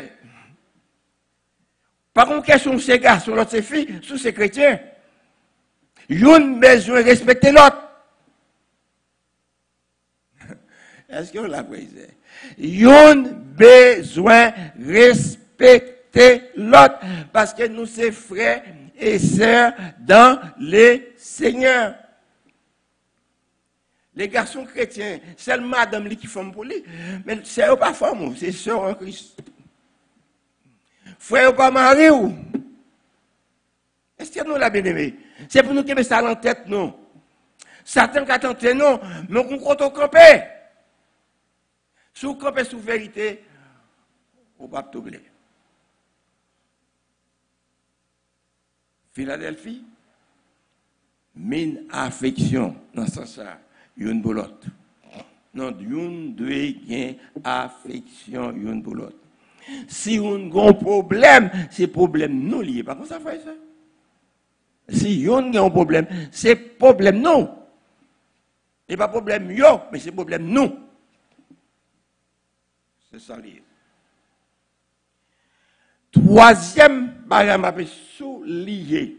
par contre, question, c'est garçons, l'autre, c'est filles, sous ces chrétiens. Y'ont besoin de respecter l'autre. Est-ce que vous l'avez dit? Y'ont besoin de respecter l'autre, parce que nous, c'est frères et sœurs dans les seigneurs. Les garçons chrétiens, c'est le madame qui font pour lui, mais c'est pas femme, c'est sœur en Christ. Frère pas mari ou? Est-ce que nous l'a bien aimé? C'est pour nous qui mettons ça en tête, non? Satan qui a tenté, non, mais on compte au camper. Sous camper sous vérité, on va pas t'oublier. Philadelphie, mine affection dans ce sens-là, une pour l'autre. Non, une doit gagner affection une pour l'autre. Si on a un problème, c'est problème nous lié. Pas comme ça fait ça. Si on a un problème, c'est problème nous. Et pas problème yo, mais c'est problème nous. C'est ça lié. Troisième bagage m'a souligné.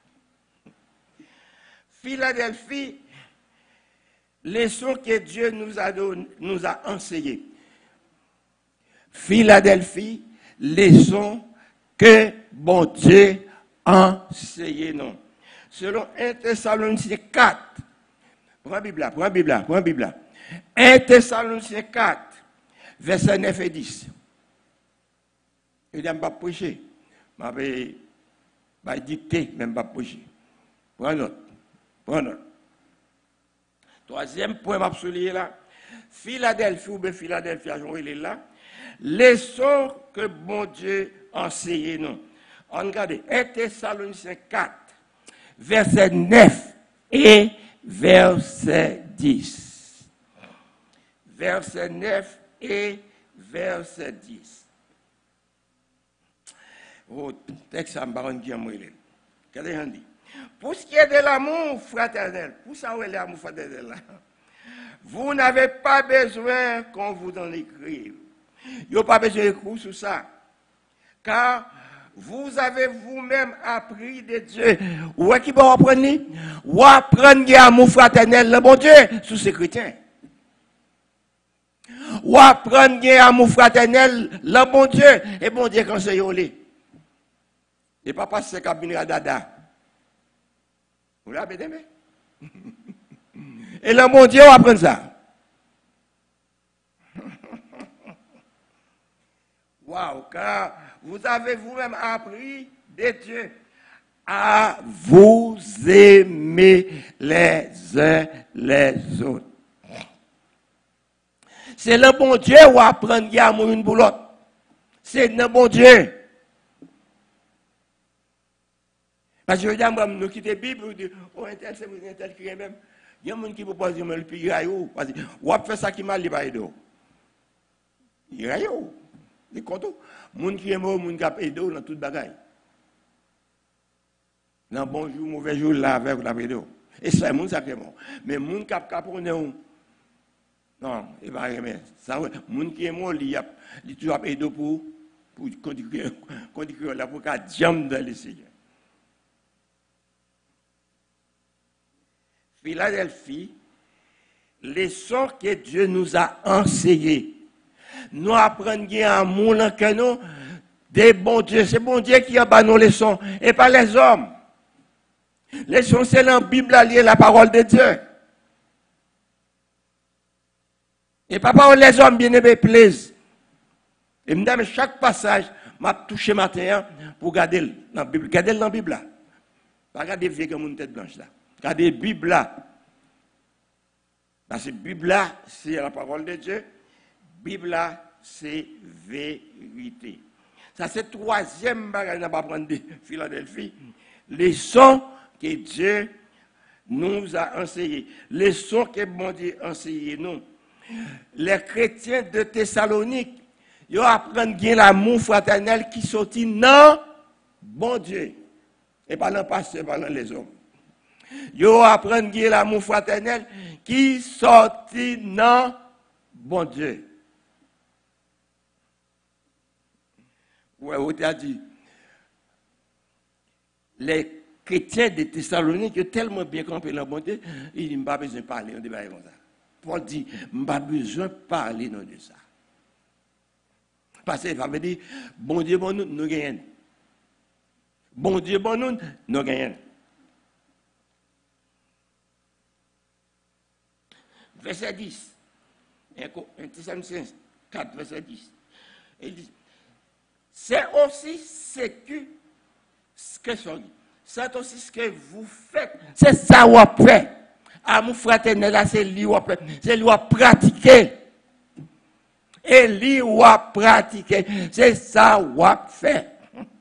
Philadelphie, leçon que Dieu nous a donné, nous a enseigné. Philadelphie, leçon que bon Dieu a enseigné nous. Selon un Thessaloniciens quatre, prends la Bible là, prends la Bible là, prends la Bible là. un Thessaloniciens quatre, versets neuf et dix. Je ne vais pas prêcher. Je vais dicter, même pas prêcher. Prends note. Prends note. Troisième point, je vais souligner là. Philadelphie ou bien Philadelphie, il est là. Leçon que bon Dieu a enseigné nous. On regarde un Thessaloniciens quatre, verset neuf et verset dix. Verset neuf et verset dix. Oh, texte à Baron qui a mouru. Qu'est-ce qu'on dit? Pour ce qui est de l'amour fraternel, pour ça où est l'amour fraternel là, vous n'avez pas besoin qu'on vous en écrive. Il n'y a pas besoin d'écrire sur ça. Car vous avez vous-même appris de Dieu. Où est-ce qu'il va apprendre? Ou apprendre l'amour fraternel, le bon Dieu, sous ces chrétiens. Ou apprendre l'amour fraternel, le bon Dieu, et bon Dieu quand c'est yolé. Et pas passer cabine à dada. Vous l'avez aimé? Et le bon Dieu va apprendre ça. Waouh, car vous avez vous-même appris de Dieu à vous aimer les uns les autres. C'est le bon Dieu qui apprend à mon une pour l'autre. C'est le bon Dieu. Parce que je dis, nous quittons la Bible, nous disons, oh, un tel, c'est un tel qui est même. Il y a des gens qui proposent de le pire. Parce que, on fait ça qui m'a libéré d'eau. Il y a Les contos. Moun qui aime, moun qui a aidé dans toute bagaille. Dans bon jour, mauvais jour, là, avec la aidé. Et ça, moun ça qui est mort. Mais moun qui a caponé, non, il va rien. Ça, moun qui est mort, il a toujours aidé pour, pour conduire, conduire là, pour qu'à jam dans les Seigneur. Philadelphie, les sons que Dieu nous a enseignés. Nous apprenons à amour dans que nous, des bons dieux. C'est bon Dieu qui a bas nos leçons, et pas les hommes. Les leçons, c'est dans la Bible, liée la parole de Dieu. Et pas parole les hommes, bien aimés, plaisent. Et madame, chaque passage m'a touché matin pour garder dans la Bible. Garder dans la Bible là. Pas garder vieux comme une tête blanche là. Garder la Bible là. Parce que la Bible là, c'est la parole de Dieu. Bible là, c'est vérité. Ça, c'est le troisième bagage qu'on va prendre de Philadelphie. Les sons que Dieu nous a enseignés. Les sons que bon Dieu a enseignés nous. Les chrétiens de Thessalonique, ils apprennent bien l'amour fraternel qui sortit dans bon Dieu. Et pas dans le pasteur, pas dans les hommes. Ils apprennent bien l'amour fraternel qui sortit dans bon Dieu. Ouais, on t'a dit, les chrétiens de Thessalonique ont tellement bien campé dans bon Dieu, ils n'ont pas besoin de parler, on débat comme ça. Paul dit, je n'ai pas besoin de parler de ça. Parce que ça veut dire, bon Dieu, bon nous, nous gagnons. Bon Dieu, bon nous, nous gagnons. Verset dix. un Thessaloniciens quatre, verset dix. Il dit, c'est aussi ce que, ce que c'est aussi ce que vous faites. C'est ça vous faites. Amour fraternel, c'est lui ou c'est lui ou pratiquer. Et lui ou pratiquer. C'est ça ou fait.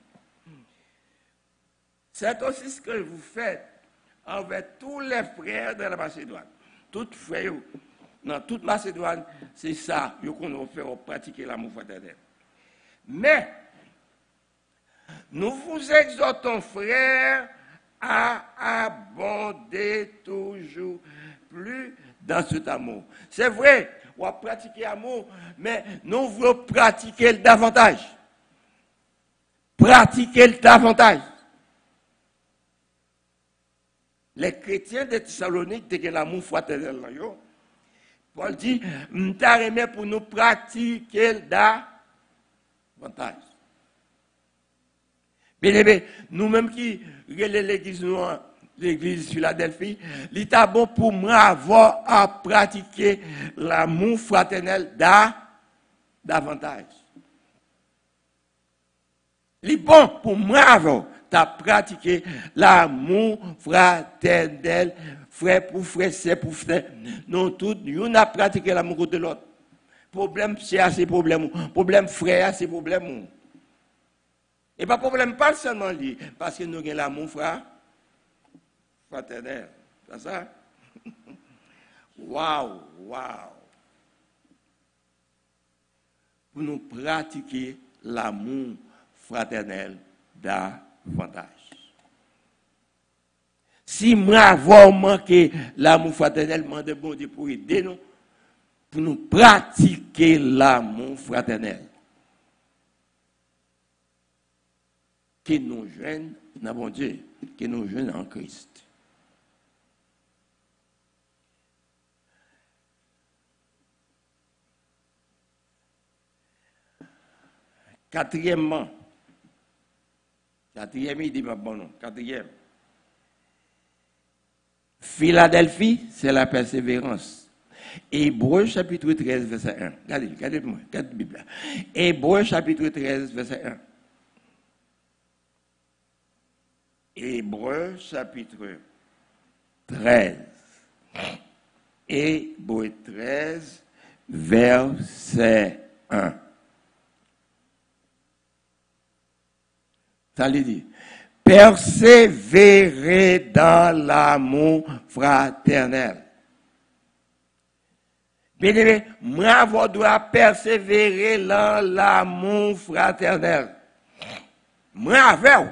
C'est aussi ce que vous faites envers tous les frères de la Macédoine. Tous frères, dans toute Macédoine, c'est ça qu'on va faire pratiquer l'amour fraternel. Mais, nous vous exhortons, frères, à abonder toujours plus dans cet amour. C'est vrai, on va pratiquer l'amour, mais nous voulons pratiquer le davantage. Pratiquer le davantage. Les chrétiens de Thessalonique, dès que l'amour fraternel, Paul dit, nous t'arrêtons pour nous pratiquer le davantage. Bien aimé, nous-mêmes qui relèvons l'église, l'église Philadelphie, l'état bon pour moi avoir à pratiquer l'amour fraternel davantage. C'est bon pour moi avoir à pratiquer l'amour fraternel, frère pour frère, c'est pour frère. Nous tous, nous avons pratiqué l'amour de l'autre. Problème, c'est c'est problème. Problème, frère, c'est problème. Et pas problème, pas seulement lui, parce que nous avons l'amour frère, fraternel. C'est ça? Waouh, waouh. Pour nous pratiquer l'amour fraternel davantage. Si moi avoir manqué l'amour fraternel, demandez bon Dieu pour aider nous, pour nous pratiquer l'amour fraternel. Qui nous joignent dans bon Dieu, qui nous joignent en Christ. Quatrièmement, quatrième, il dit bon non, quatrième. Philadelphie, c'est la persévérance. Hébreux chapitre treize, verset un. Regardez, regardez-moi, regardez la Bible. Hébreux chapitre treize, verset un. Hébreux chapitre treize. Hébreux treize, verset un. Ça lui dit, persévérer dans l'amour fraternel. Bien-aimé, moi, vous doit persévérer dans l'amour fraternel. Moi, avec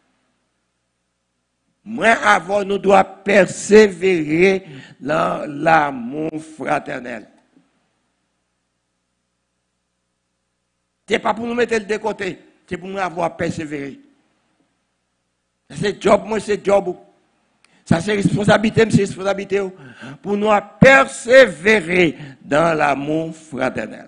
Moi, avant, nous devons persévérer dans l'amour fraternel. Ce n'est pas pour nous mettre de côté, c'est pour nous avoir persévéré. C'est job, moi, c'est job. Ça, c'est responsabilité, c'est responsabilité. Pour nous persévérer dans l'amour fraternel.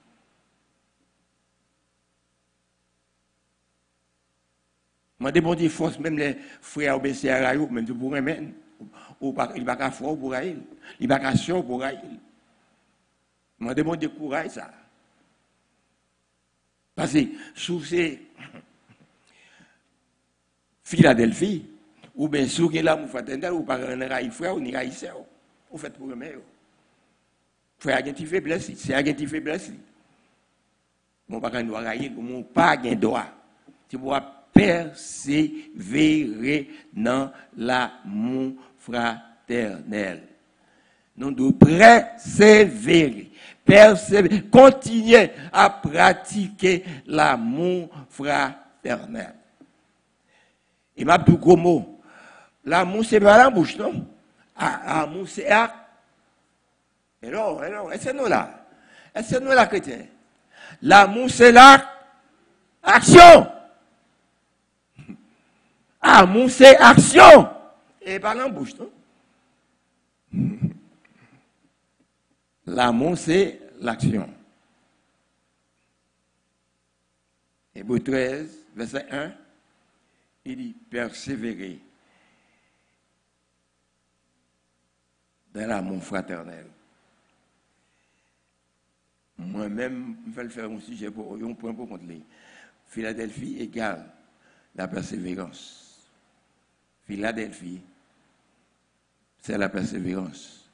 Je demande des forces, même les frères au C R A, même pour remettre, il n'y a pas de foi pour aller, il n'y a pas de sion pour aller. Je demande du courage, ça. Parce que sous ces Philadelphie, ou bien sous qui là, vous faites un ou pas un raï frère, ou ni raï sœur, vous faites pour remettre. Frère, il y a une faiblesse, c'est un une faiblesse. Mon pas doit railler, mon pas un droit. Tu dois persévérer dans l'amour fraternel. Nous devons persévérer, persévérer, continuer à pratiquer l'amour fraternel. Et m'a dit gros mot, l'amour c'est pas la bouche, non? L'amour c'est acte. Et non, et non, est-ce que nous là? Est-ce que nous là, chrétiens? L'amour c'est l'acte, action. Amour, c'est action. Et pas la bouche, non? L'amour, c'est l'action. Hébreux treize, verset un, il dit persévérer dans l'amour fraternel. Moi-même, je vais le faire un sujet pour un point pour contre les. Philadelphie égale la persévérance. Philadelphie, c'est la persévérance.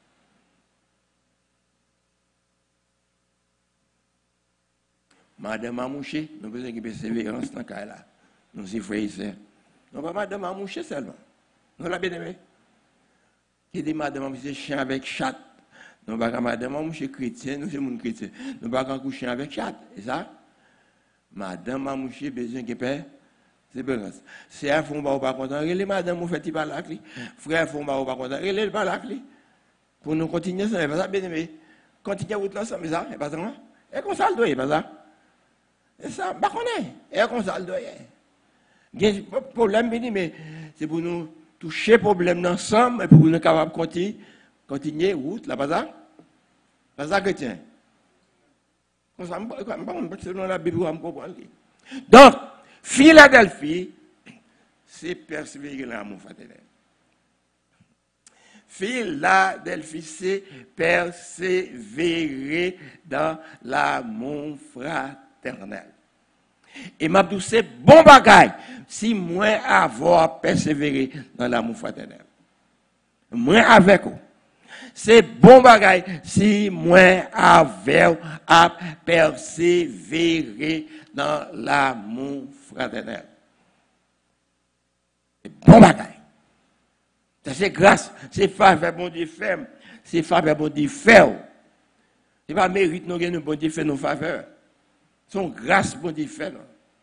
Madame Amouché, nous avons besoin de persévérance dans ce cas-là. Nous sommes frères et sœurs. Nous pas Madame Amouché seulement. Nous l'avons bien aimé. Qui dit Madame Amouché chien avec chat. Nous pas Madame Amouché chrétien, nous sommes chrétiens. Nous pas coucher avec chat. C'est ça? Madame Amouché besoin de paix. C'est bien. Si un fond va pas content, les madame vous fait pas la clé. Frère fond va pas content, les pas la clé. Pour nous continuer ça, pas ça bien aimé. Continuer route là ça, mais ça, pas ça. Et comme ça le doit, pas ça. Et ça, pas connaît. Et comme ça le doit. Il y a un problème mais c'est pour nous toucher problème ensemble et pour nous capable continuer continuer route là, pas ça. Pas ça que tiens. Comme ça, selon la Bible, on comprend. Donc Philadelphie, c'est persévérer l'amour fraternel. Philadelphie, c'est persévérer dans l'amour fraternel. Et m'a dit, c'est bon bagaille si moi avoir persévéré dans l'amour fraternel. Moi avec vous. C'est bon bagaille si moi avec à persévérer dans l'amour fraternel. C'est bon bagaille. Ça c'est grâce, c'est faveur bon Dieu fait, c'est faveur bon Dieu fait. C'est pas mérite nous gagne bon Dieu fait nos faveurs. Son grâce bon Dieu fait.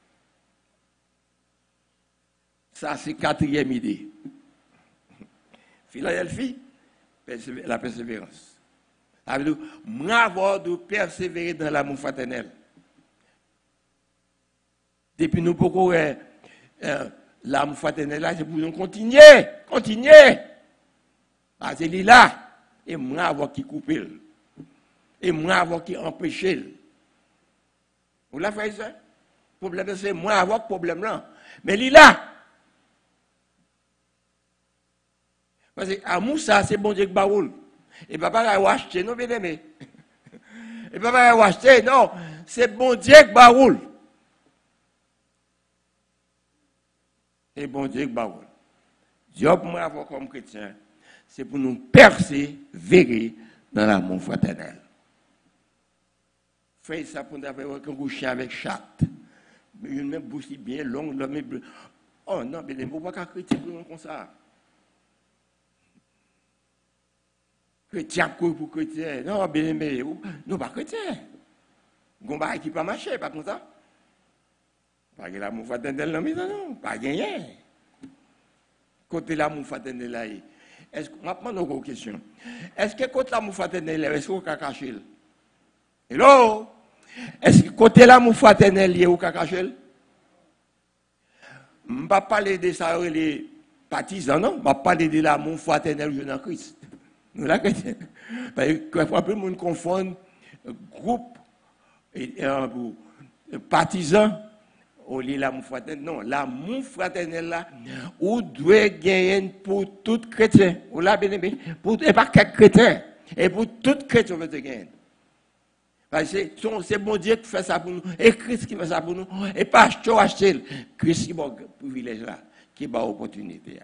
Ça c'est quatrième idée. Philadelphie, la persévérance. Alors, moi avoir de persévérer dans l'amour fraternel. Depuis nous beaucoup euh, euh, l'amour fraternel là, c'est pour nous continuer, continuer. Ah, c'est là. Et moi avoir qui couper. Et moi avoir qui empêcher. Vous l'avez fait ça? Le problème c'est moi avoir problème là. Mais il là. Parce que l'amour ça c'est bon Dieu que baoul. Et papa va acheter non bien aimé. Et papa va acheter non, c'est bon Dieu que baoul. Et bon Dieu que baoul. Dieu pour moi avoir comme chrétien, c'est pour nous persévérer dans l'amour fraternel. Faites ça pour nous avoir couché avec chatte. Mais une même bouche bien longue, l'homme. Oh non, mais ne faut pas chrétien pour nous comme ça. chrétien pour chrétien. Non, bien aimé, nous pas chrétiens. Gomba qui pas marché, pas comme ça. Pas que l'amour fraternel dans maison, non, pas gagné. Côté l'amour fraternel là, est-ce qu'on va prendre une question? Est-ce que côté l'amour fraternel, est-ce qu'on a caché? Hello? Est-ce que côté l'amour fraternel, il y a ou caché? Je ne vais pas parler de ça, les partisans, non? Je ne vais pas parler de l'amour fraternel de Christ. Nous la chrétiens. Parce que parfois, le monde confond groupe et partisans au lieu de l'amour fraternel. Non, l'amour fraternel là, ou doit gagner pour tout chrétien. Ou là, bien aimé, pour, et pas quelques chrétiens, et pour tout chrétien, on veut te gagner. Parce que c'est bon Dieu qui fait ça pour nous, et Christ qui fait ça pour nous, et pas acheter, Christ qui a le privilège là, qui a l'opportunité.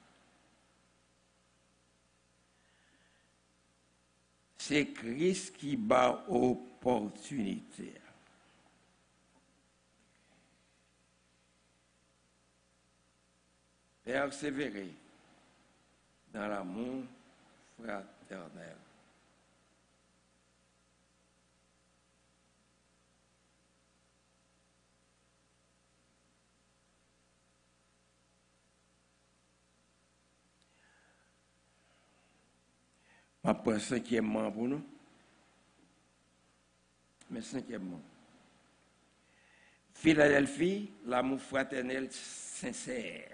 C'est Christ qui a l'opportunité. Persévérer dans l'amour fraternel. Après cinquièmement pour nous. Mais cinquièmement. Philadelphie, l'amour fraternel sincère.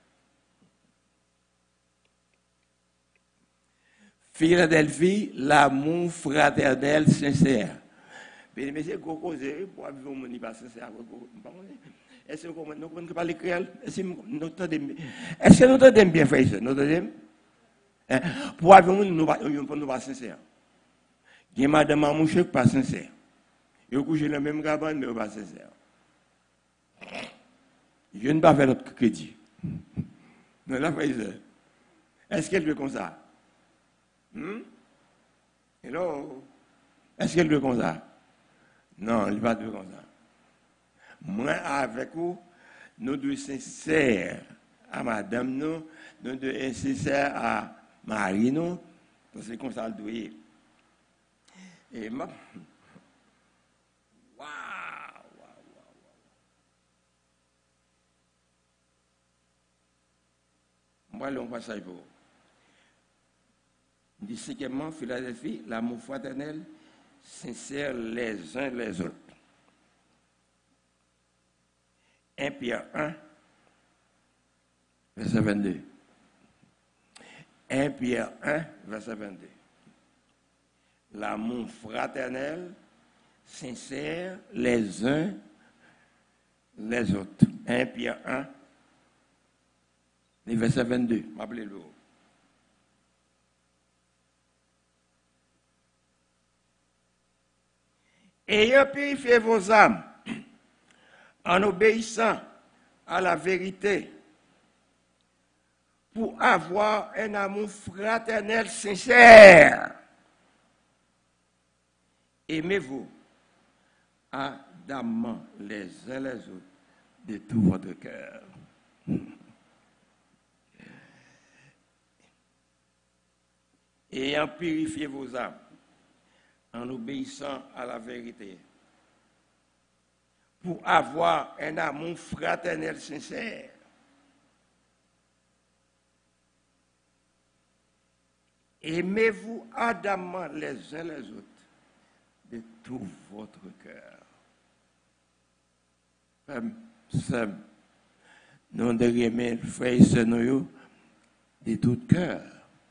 Philadelphie, l'amour fraternel sincère. Mais c'est quoi causer pour vivre un monde pas sincère? Est-ce que nous ne pouvons pas l'écrire? Est-ce que nous entendons bien faire ça? Nous entendons? Pour avoir un monde nous pas sincère. Il y a madame Amouche pas sincère. Il couche dans le même cabane, mais pas sincère. Je ne vais pas faire notre crédit. Non, la frère, est-ce qu'elle veut comme ça? Hmm? Hello? Est-ce qu'elle veut comme ça? Non, elle ne veut pas comme ça. Moi, avec vous, nous devons être sincères à madame, nous, nous devons être sincères à Marie, nous, parce que c'est comme ça le doit. Et ma... Waouh! Moi, on passe ça pour vous. Dit cinquièmement, Philadelphie, l'amour fraternel, sincère les uns les autres. un Pierre un, verset vingt-deux. un Pierre un, verset vingt-deux. L'amour fraternel, sincère les uns les autres. un Pierre un, verset vingt-deux. M'appelez-le. Ayant purifié vos âmes en obéissant à la vérité pour avoir un amour fraternel sincère. Aimez-vous ardemment les uns les autres de tout votre cœur. Ayant purifié vos âmes en obéissant à la vérité, pour avoir un amour fraternel sincère. Aimez-vous ardemment les uns les autres de tout votre cœur. Nous devons aimer frères et sœurs de tout cœur.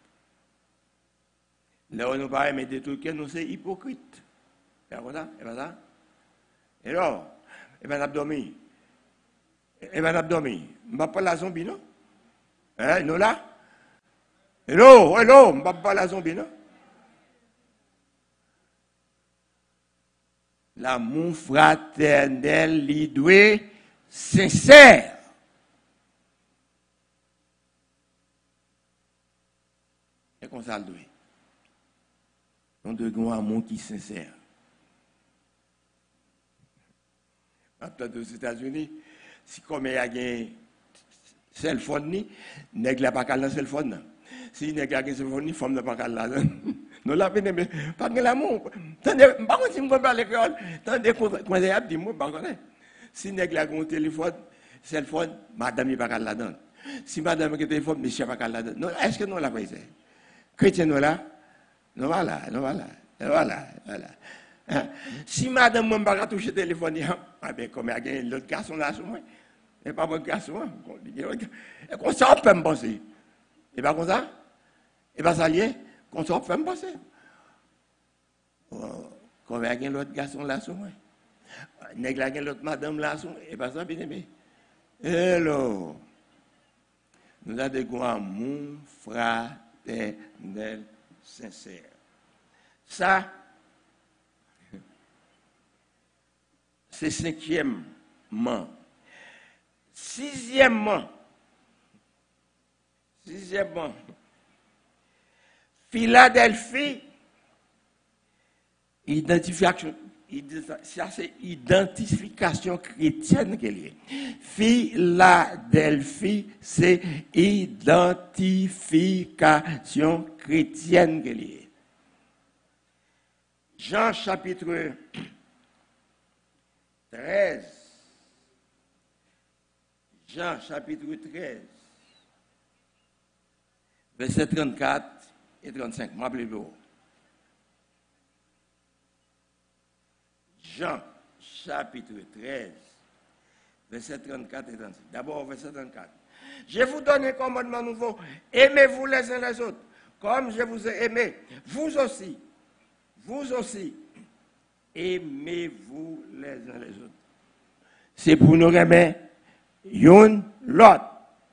Là où nous ne pas aimer de tout cœur, nous sommes hypocrites. C'est comme ça? Et bien ça? Et alors, et bien abdomen. Et bien abdomen. Je ne vais pas la zombie, non? Hein, nous là? Hello, hello, je ne vais pas la zombie, non? L'amour fraternel, l'idée sincère. Et comme ça, le doit. On devons un amour qui est sincère. Maintenant, aux États-Unis, si comme il y a un cellphone, il n'y a pas qu'à un cellphone. Si il n'y a qu'à un cellphone, il n'y a pas qu'à un Nous la bien aimé, pas de l'amour. Tandis, par contre, si je parle à l'école, tandis qu'on a dit, moi, je ne connais pas. Si nèg la gon téléphone, cell phone, madame n'est pas qu'à la donne. Si madame a un téléphone, monsieur pas qu'à la donne. Est-ce que nous la faisons? Chrétien nous là? Nous voilà, nous voilà, voilà, voilà. Hein? Si madame ne pas toucher le téléphone, ah ben comme il y a l'autre garçon là sur moi, et pas mon garçon, et qu'on s'en peut me penser. Et pas comme ça? Et pas ça lié? Qu'on s'en peut me penser. Comme il y a l'autre garçon là sur moi. Nèg la l'autre madame là son et pas ça bien aimé. Hello. Nous avons des amour fraternel sincère. Ça c'est cinquièmement. Sixièmement. Sixièmement. Philadelphie, identification. Ça, c'est identification chrétienne qu'elle est. Philadelphie, c'est identification chrétienne qu'elle est. Jean chapitre treize. Jean chapitre treize. Verset trente-quatre et trente-cinq. M'appelez-vous. Jean, chapitre treize, verset trente-quatre et trente-cinq. D'abord, verset trente-quatre. Je vous donne un commandement nouveau. Aimez-vous les uns les autres, comme je vous ai aimé. Vous aussi, vous aussi, aimez-vous les uns les autres. C'est pour nous aimer l'un l'autre.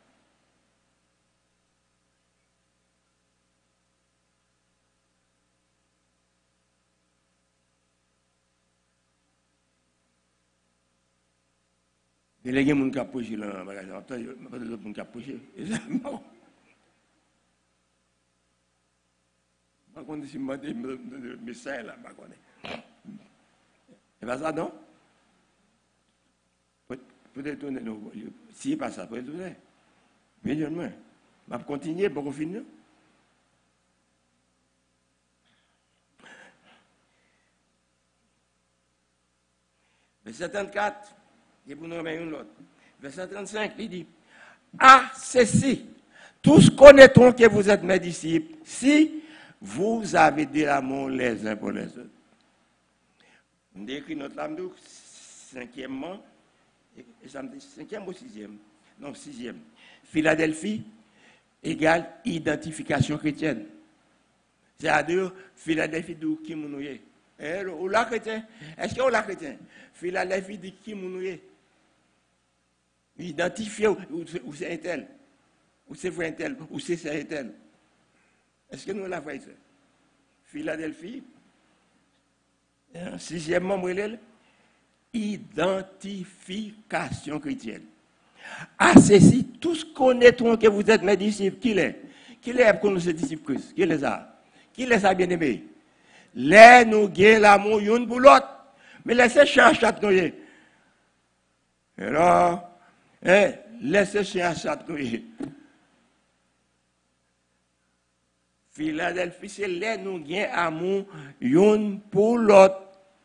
Et les gens qui ont posé là, par exemple, il y a des gens qui ont posé. Je ne sais pas si je me dis, mais c'est là, je ne sais pas. C'est pas ça, non? Peut-être, si c'est pas ça, peut-être, mais je vais continuer pour finir. Verset trente-quatre. Et pour nous remettre une autre. Verset trente-cinq, il dit, ah, ceci, tous connaîtront que vous êtes mes disciples, si vous avez de l'amour les uns pour les autres. On décrit notre amour, cinquièmement, et ça me dit cinquième ou sixième? Non, sixième. Philadelphie égale identification chrétienne. C'est-à-dire, Philadelphie d'où qui nous est. Ou la chrétien? Est-ce qu'on l'a chrétien? Philadelphie dit qui nous est. Identifier où c'est un tel, où c'est vrai un tel, où c'est un tel. Est-ce que nous l'avons fait? Philadelphie, sixième membre, identification chrétienne. À ceci, tous connaîtront que vous êtes mes disciples. Qui l'est? Qui l'est pour nous, ces disciples Christ? Qui les a? Qui les a bien aimés? Les nous gagnons l'amour l'un pour l'autre. Mais laissez chercher à nous. Alors, eh, laissez chercher à nous. Philadelphie, c'est les nous gagnons l'amour l'un pour l'autre.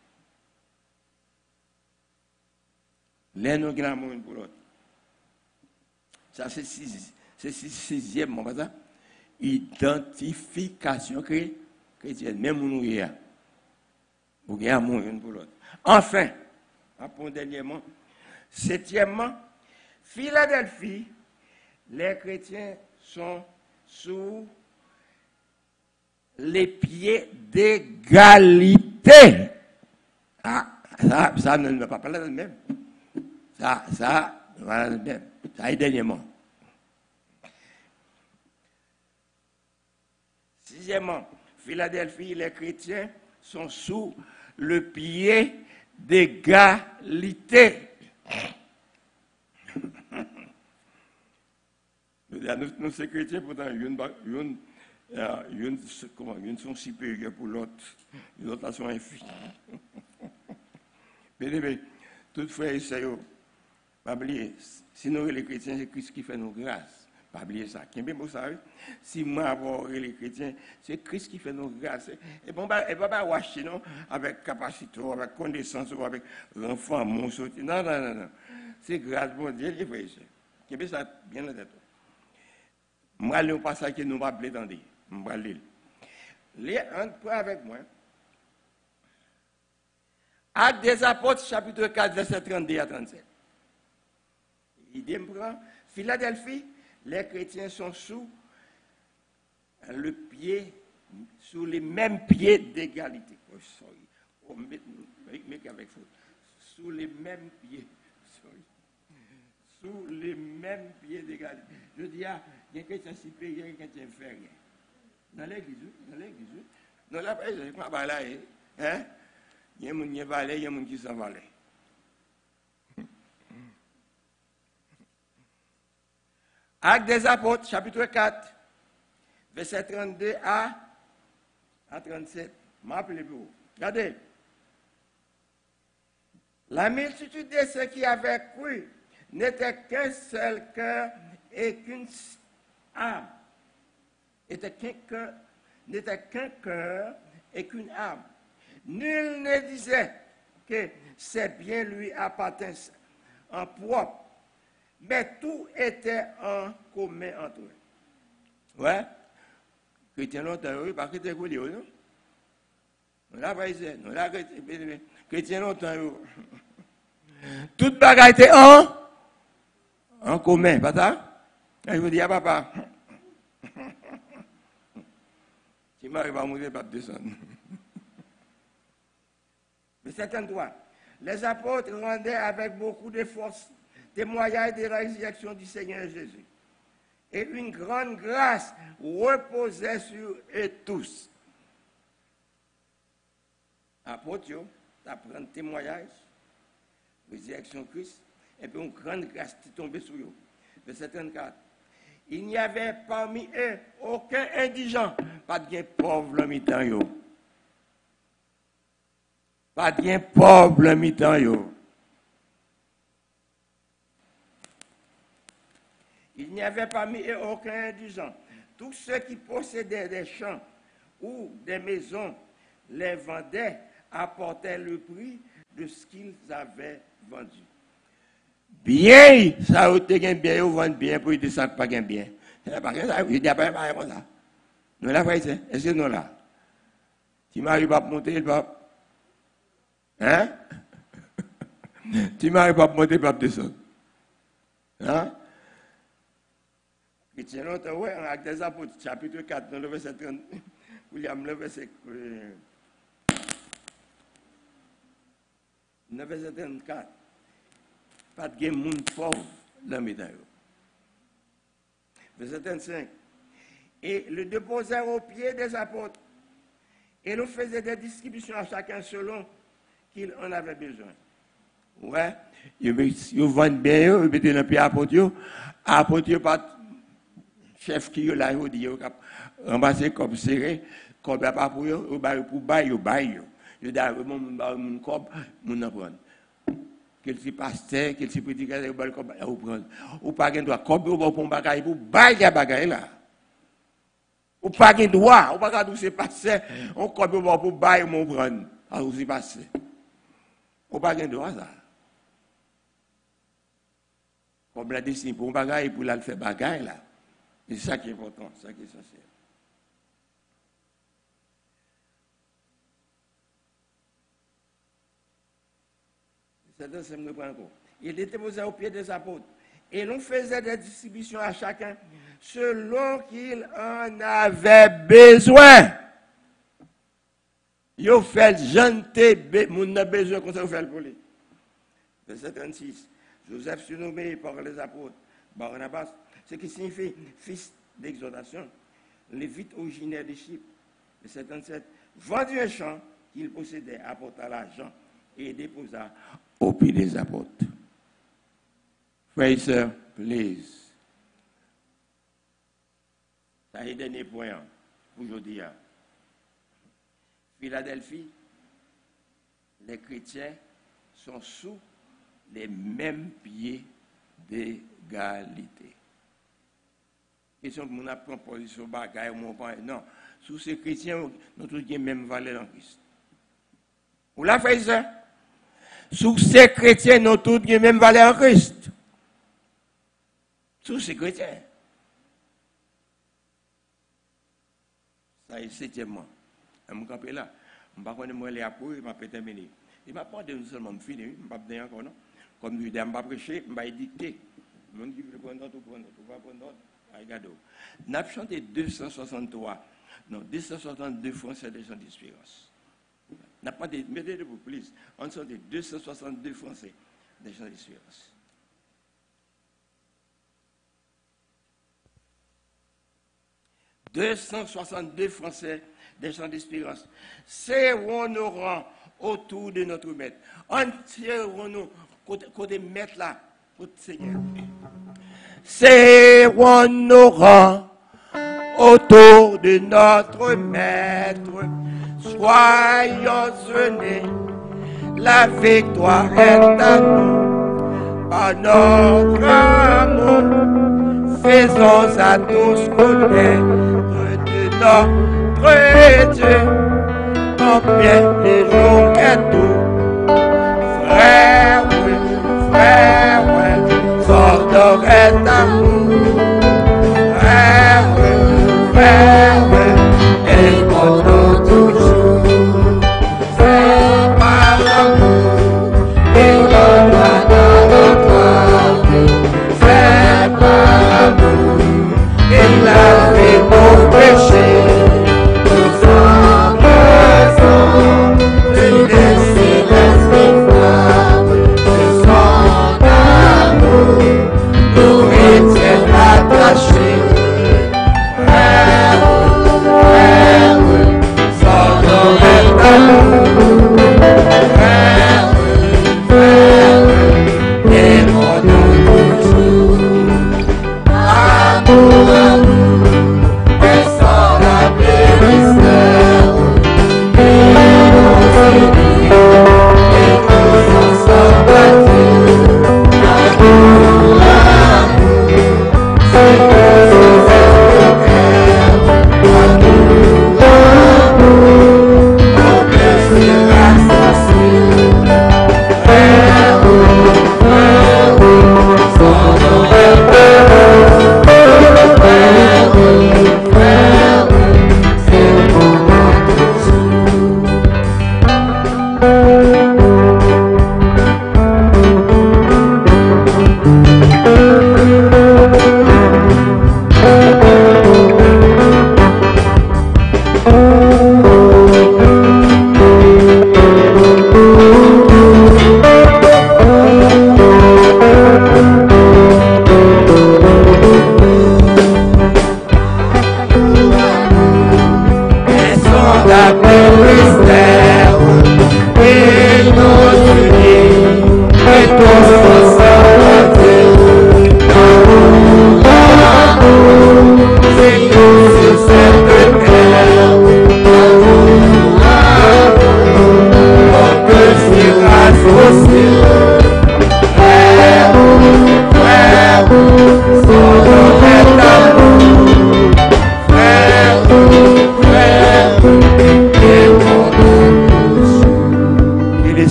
Les nous gagnons l'amour l'un pour l'autre. Ça, c'est le sixième, mon ça. Identification chrétienne. Même nous y a. Vous gagnez l'amour l'un pour l'autre. Enfin, après dernièrement, septièmement, Philadelphie, les chrétiens sont sous les pieds d'égalité. Ah, ça, ça ne va pas parler de même. Ça, ça, voilà de même. Ça est dernièrement. Sixièmement, Philadelphie, les chrétiens sont sous le pied d'égalité. Nous sommes chrétiens, pourtant, une, une, une, comment, une sont supérieures pour l'autre, les autres sont infimes. Mais, mais, toutefois, essayons, pas oublier, si nous, les chrétiens, c'est Christ qui fait nos grâces. Pas oublier ça. Qui est ça? Si moi, avoir les chrétiens, c'est Christ qui fait nos grâces. Et bon, bah, et pas bah, washi, non? Avec capacité, avec connaissance, avec renfort, mon sauté. Non, non, non, non. C'est grâce, bon Dieu, qui fait ça. Qui est ça, bien la tête. Moi, le passage que nous va attendre. Je vais lire. Lire un peu avec moi. Actes des Apôtres, chapitre quatre, verset trente-deux à trente-sept. Il dit, Philadelphie, les chrétiens sont sous le pied, sous les mêmes pieds d'égalité. Oh, sorry. Oh, mais, mais avec faute. Sous les mêmes pieds. Sorry. Sous les mêmes pieds d'égalité. Je dis, ah, il y a un chrétien supérieur et un chrétien inférieur. Dans l'église, dans l'église. Dans la presse, je crois pas là, hein? Il y a des gens qui valent, il y a des gens qui s'en valent. Actes des Apôtres, chapitre quatre, verset trente-deux à, à trente-sept. M'appelez-vous. Regardez. La multitude de ceux qui avaient cru n'était qu'un seul cœur et qu'une âme. Était qu'un cœur, n'était qu'un cœur et qu'une âme. Nul ne disait que ses biens lui appartenaient en propre, mais tout était en commun entre eux. Ouais. Chrétien longtemps, pas chrétien coulé, non? On l'a pas dit, on l'a chrétien longtemps. Toute bagaille était en, en commun, pas ça? Je vous dis à papa. Si Marie va mourir, pas descendre. Mais c'est un droit. Les apôtres rendaient avec beaucoup de force témoignage de la résurrection du Seigneur Jésus. Et une grande grâce reposait sur eux tous. Apôtres, ça prend témoignage, résurrection de Christ, et puis une grande grâce qui tombait sur eux. Verset trente-quatre. Il n'y avait parmi eux aucun indigent, pas de pauvre le mi-temps. Pas de pauvre le mi-temps. Il n'y avait parmi eux aucun indigent. Tous ceux qui possédaient des champs ou des maisons les vendaient, apportaient le prix de ce qu'ils avaient vendu. Bien, ça a été bien, ils vendent bien pour dire ça pas bien. C'est pas ça, il n'y a pas comme ça. Nous là, est-ce que nous là? Si Marie va monter, il va. Hein? Si Marie va monter, il va descendre. Hein? Et tiens longtemps, ouais, en Actes des Apôtres, chapitre quatre, dans le verset trente, William, le verset. Le verset trente-quatre. Pas de monde fort dans mes médailles. Verset trente-cinq. Et le déposèrent au pied des apôtres. Et l'on faisait des distributions à chacun selon qu'il en avait besoin. Ouais. Ils vendent bien, ils mettent dans le pied apôtres. Apôtres, pas chef qui est là, ils disent, ramasser comme serré, comme pas pour eux, pour bailler, pour bailler. Je dis, mon corps, mon apprendre. Quel si pasteur, quel si prédicateur, vous prendre. Ou pas de droit, comme vous pour bagaille, pour bailler la bagaille là. Ou pas de droit, ou pas de c'est pasteur, on comme vous pour bailler mon prendre. Ah, vous y passez. Ou pas de droit ça. Comme la décision pour bagaille, pour la faire bagaille là. C'est ça qui est important, c'est ça qui est essentiel. Il était posé au pied des apôtres. Et l'on faisait des distributions à chacun selon qu'il en avait besoin. Il fait janter, mon a besoin comme ça, vous faites pour lui. Verset trente-six. Joseph surnommé par les apôtres, Barnabas, ce qui signifie fils d'exhortation, lévite originaire de Chypre. Verset trente-sept. Vendu un champ qu'il possédait, apporta l'argent et déposa au pied des apôtres. Frères et sœurs, please. Ça est le dernier point aujourd'hui. Philadelphie, les chrétiens sont sous les mêmes pieds d'égalité. Question que mon apprend position bagaille mon pas non. Sous ces chrétiens nous tous avons même valeur en Christ. Vous la faites ça? Sous ces chrétiens nous tous avons même valeur en Christ. Sous ces chrétiens. Ça est septièmement. Je me campe là. Je ne sais pas moi les apôts, je vais terminer. Il m'a pas dit seulement fini, je ne vais pas dire encore non. Comme je ne vais pas prêcher, je vais dicter. Je vais prendre d'autres, prendre d'autres, prendre d'autres. Regardez. Nous avons chanté deux cent soixante-trois. Non, deux cent soixante-deux Français des gens d'espérance. N'a pas de, mettez-le-vous, please. On chante deux cent soixante-deux Français des gens d'espérance. deux cent soixante-deux Français des gens d'espérance. Serrons nos rangs autour de notre maître. Entirons-nous côté maître là, côté Seigneur. Serrons nos rangs autour de notre maître. Soyons unis, la victoire est à nous. Par notre amour, faisons à tous connaître de notre Dieu, combien de jours qu'est tout. Frère, oui, frère, oui, fort est à nous. Frère, oui, frère, oui, et pendant toujours. Frère, par l'amour, et dans notre vie. Frère, par l'amour, il lave nos péchés. Nous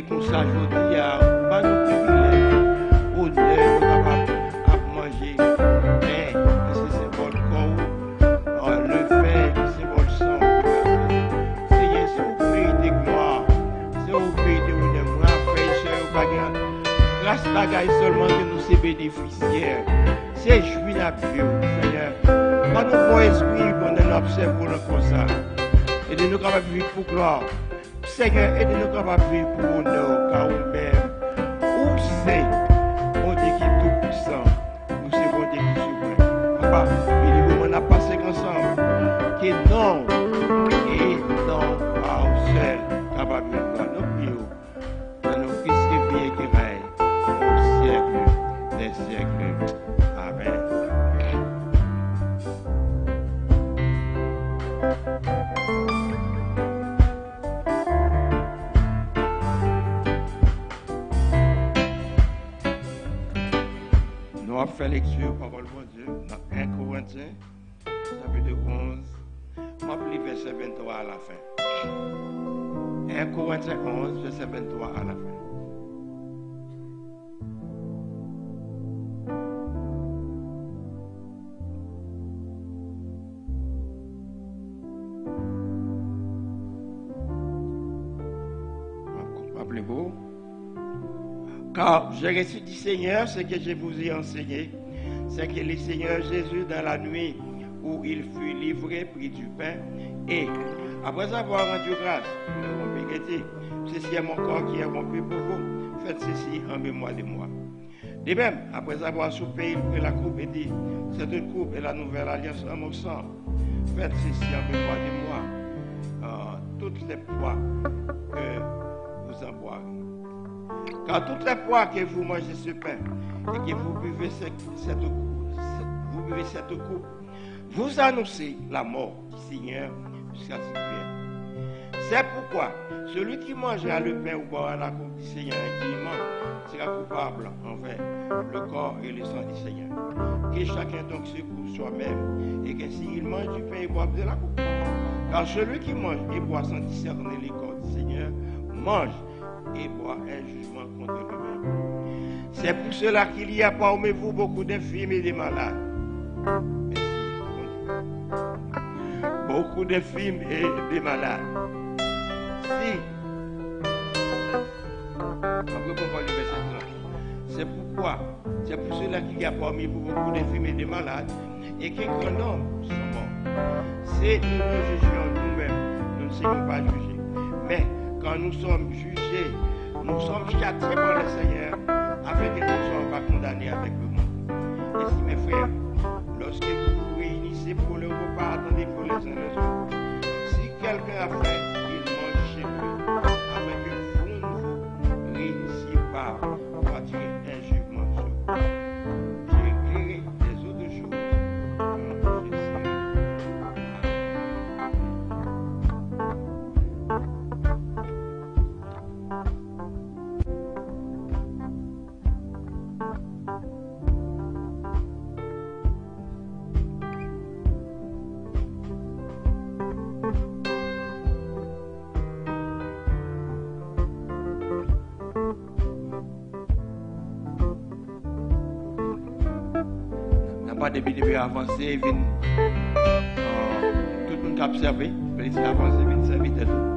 comme ça, je dis, pas nous privilèges, honneur, nous capables à manger, mais c'est symbole corps, le pain, c'est symbole sang. Seigneur, c'est au pays de gloire, c'est au pays de honneur, moi, frère, au bagarre. Grâce bagaille seulement que nous sommes bénéficiaires. C'est jouir à Dieu, Seigneur. Quand nous bon esprit, qu'on observe pour le comme ça. Aidez-nous capables de vivre pour gloire. Seigneur, aidez-nous capables de vivre pour honneur, car on même. Où c'est, on dit qui est tout puissant. Nous c'est bon Dieu qui souverain. Papa, on a passé ensemble. Qui est non, et non, pas au seul, capable de gloire. Nous prions. Dans nos fils qui vient qui règne. Au siècle des siècles. Amen. Nous avons fait lecture, parole de Dieu, dans un Corinthiens, chapitre onze, on va lire verset vingt-trois à la fin. un Corinthiens onze, verset vingt-trois à la fin. Rappelez-vous. Car j'ai reçu du Seigneur ce que je vous ai enseigné, c'est que le Seigneur Jésus, dans la nuit où il fut livré, prit du pain, et après avoir rendu grâce, il a dit, ceci est mon corps qui est rompu pour vous, faites ceci en mémoire de moi. De même, après avoir soupé, il prit la coupe et dit, cette coupe est la nouvelle alliance en mon sang, faites ceci en mémoire de moi, euh, toutes les fois que vous en boirez. Car toutes les fois que vous mangez ce pain et que vous buvez cette, cette, vous buvez cette coupe, vous annoncez la mort du Seigneur jusqu'à ce qu'il vienne. C'est pourquoi celui qui mangera le pain ou boira la coupe du Seigneur indignement sera coupable envers le corps et le sang du Seigneur. Que chacun donc se coupe soi-même et qu'ainsi il mange du pain et boive de la coupe. Car celui qui mange et boit sans discerner les corps du Seigneur mange et boit un jugement contre lui-même. C'est pour cela qu'il y a parmi vous beaucoup d'infirmes et de malades. Beaucoup d'infirmes et de malades. Si, c'est pourquoi, c'est pour cela qu'il y a parmi vous beaucoup d'infirmes et de malades, et qu'un grand nombre sont morts. Si nous nous jugeons nous-mêmes, nous ne serons pas jugés. Mais quand nous sommes jugés, nous sommes châtiés par le Seigneur, afin que nous ne soyons pas condamnés avec le monde. Ainsi, mes frères, lorsque vous vous réunissez pour le repas, attendez pour les uns les autres. Si quelqu'un a faim, il mange chez lui, afin que vous ne vous réunissiez pas pour attirer un jugement sur vous. J'ai éclairé des autres choses. Pas depuis depuis avancer, vient euh, tout le monde a observé, mais il avance, vient servir de tout.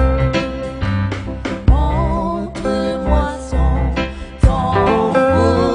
Montre-moi son, ton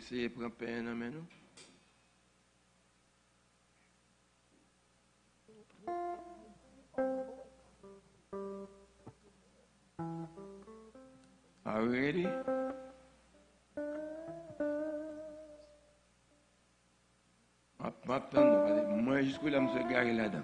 essayer de prendre pain dans nous. Are we ready? Moi, jusqu'à là, je suis garé là-dedans.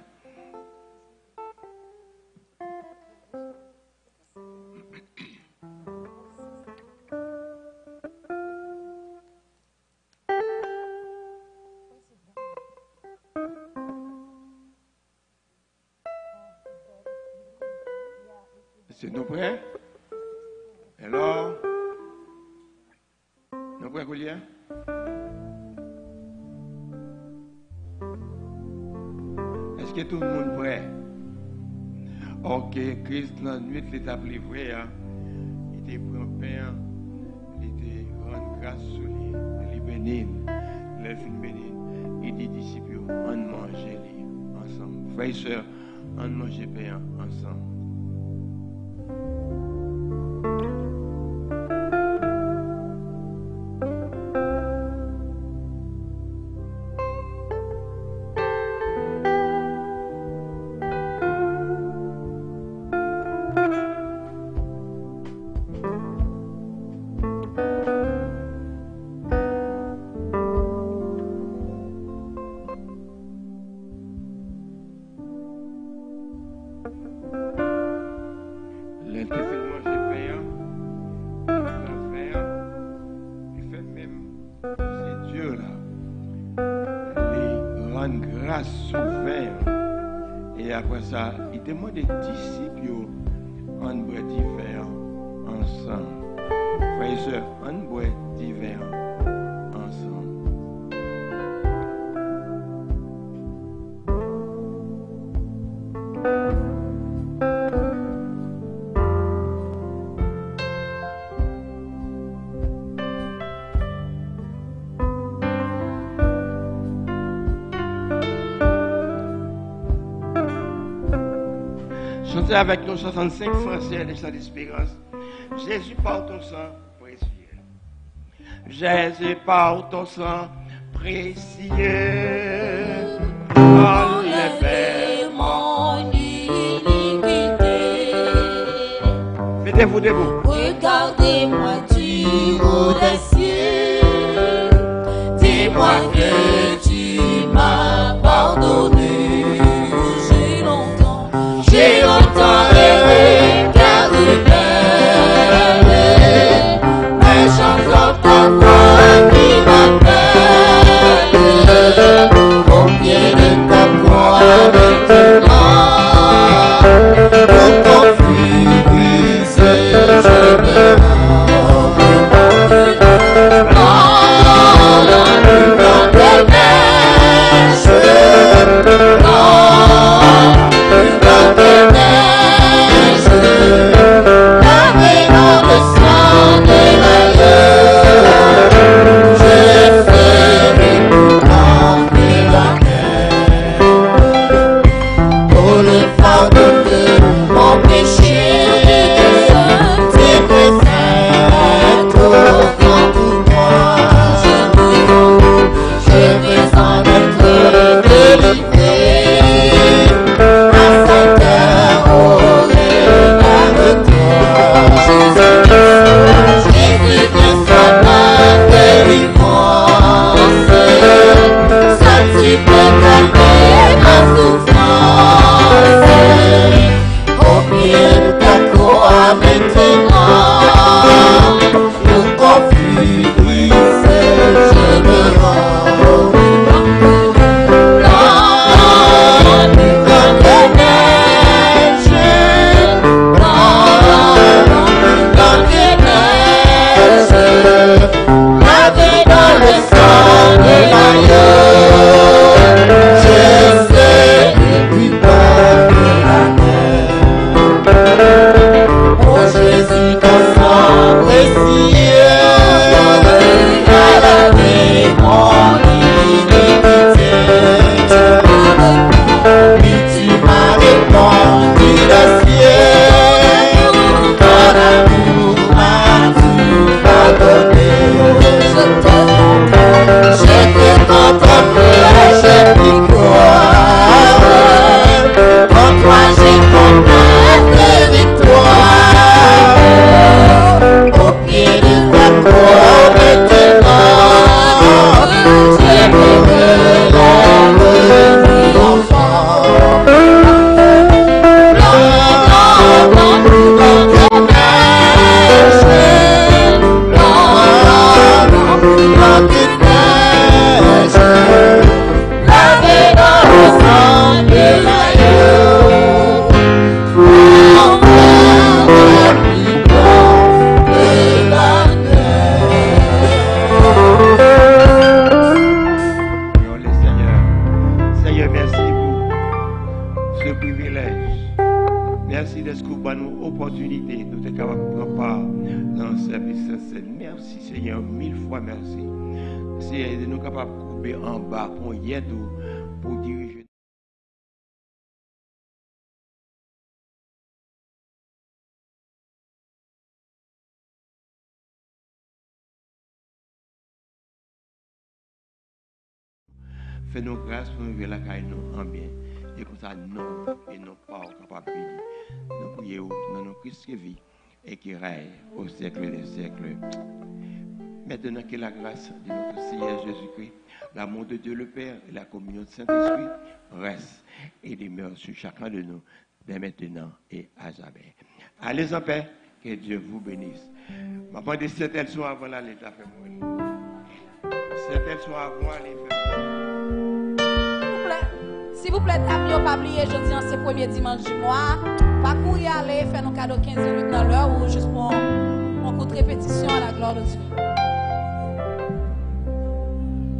C'est nous prêts? Alors? Nous prêts, Julia? Est-ce que tout le monde prêt? Ok, Christ, la nuit, il est appelé vrai. Il était prend pain, il était rend grâce sur lui, il est béni, il est béni. Il dit disciples, on mange ensemble. Frères et sœurs, on mange pain ensemble. Il demande des disciples en bois divers ensemble. Frères et sœurs, en bois divers ensemble. Chantez avec nos soixante-cinq français de l'espérance. Jésus par ton sang précieux. Jésus par ton sang précieux. Enlevez mon iniquité. Mettez-vous debout. Regardez-moi du haut des cieux. Dis-moi que tu m'as pardonné. J'ai longtemps aimé car il m'aime, mais j'entends ta voix qui m'appelle. Au pied de ta croix maintenant, pour ton fils, je me rends. un privilège. Merci de ce que vous avez nous opportunité de être capable de prendre part dans le service. Merci Seigneur, mille fois merci. C'est de nous capables de couper en bas pour y aider pour diriger. Fais-nous grâce pour nous vivre la caille nous en bien. Et comme ça, non, et non pas capable de nous prions dans nos Christ qui vit et qui règne au siècle des siècles. Maintenant que la grâce de notre Seigneur Jésus-Christ, l'amour de Dieu le Père et la communion du Saint-Esprit reste et demeure sur chacun de nous, dès maintenant et à jamais. Allez en paix, que Dieu vous bénisse. Ma part de certaines soins avant la l'État fait mourir. Certaines soins avant les S'il vous plaît, tapez pas oublier, je dis en ce premier dimanche du mois. Pas courir aller, faire nos cadeaux quinze minutes dans l'heure ou juste pour un coup de répétition à la gloire de Dieu.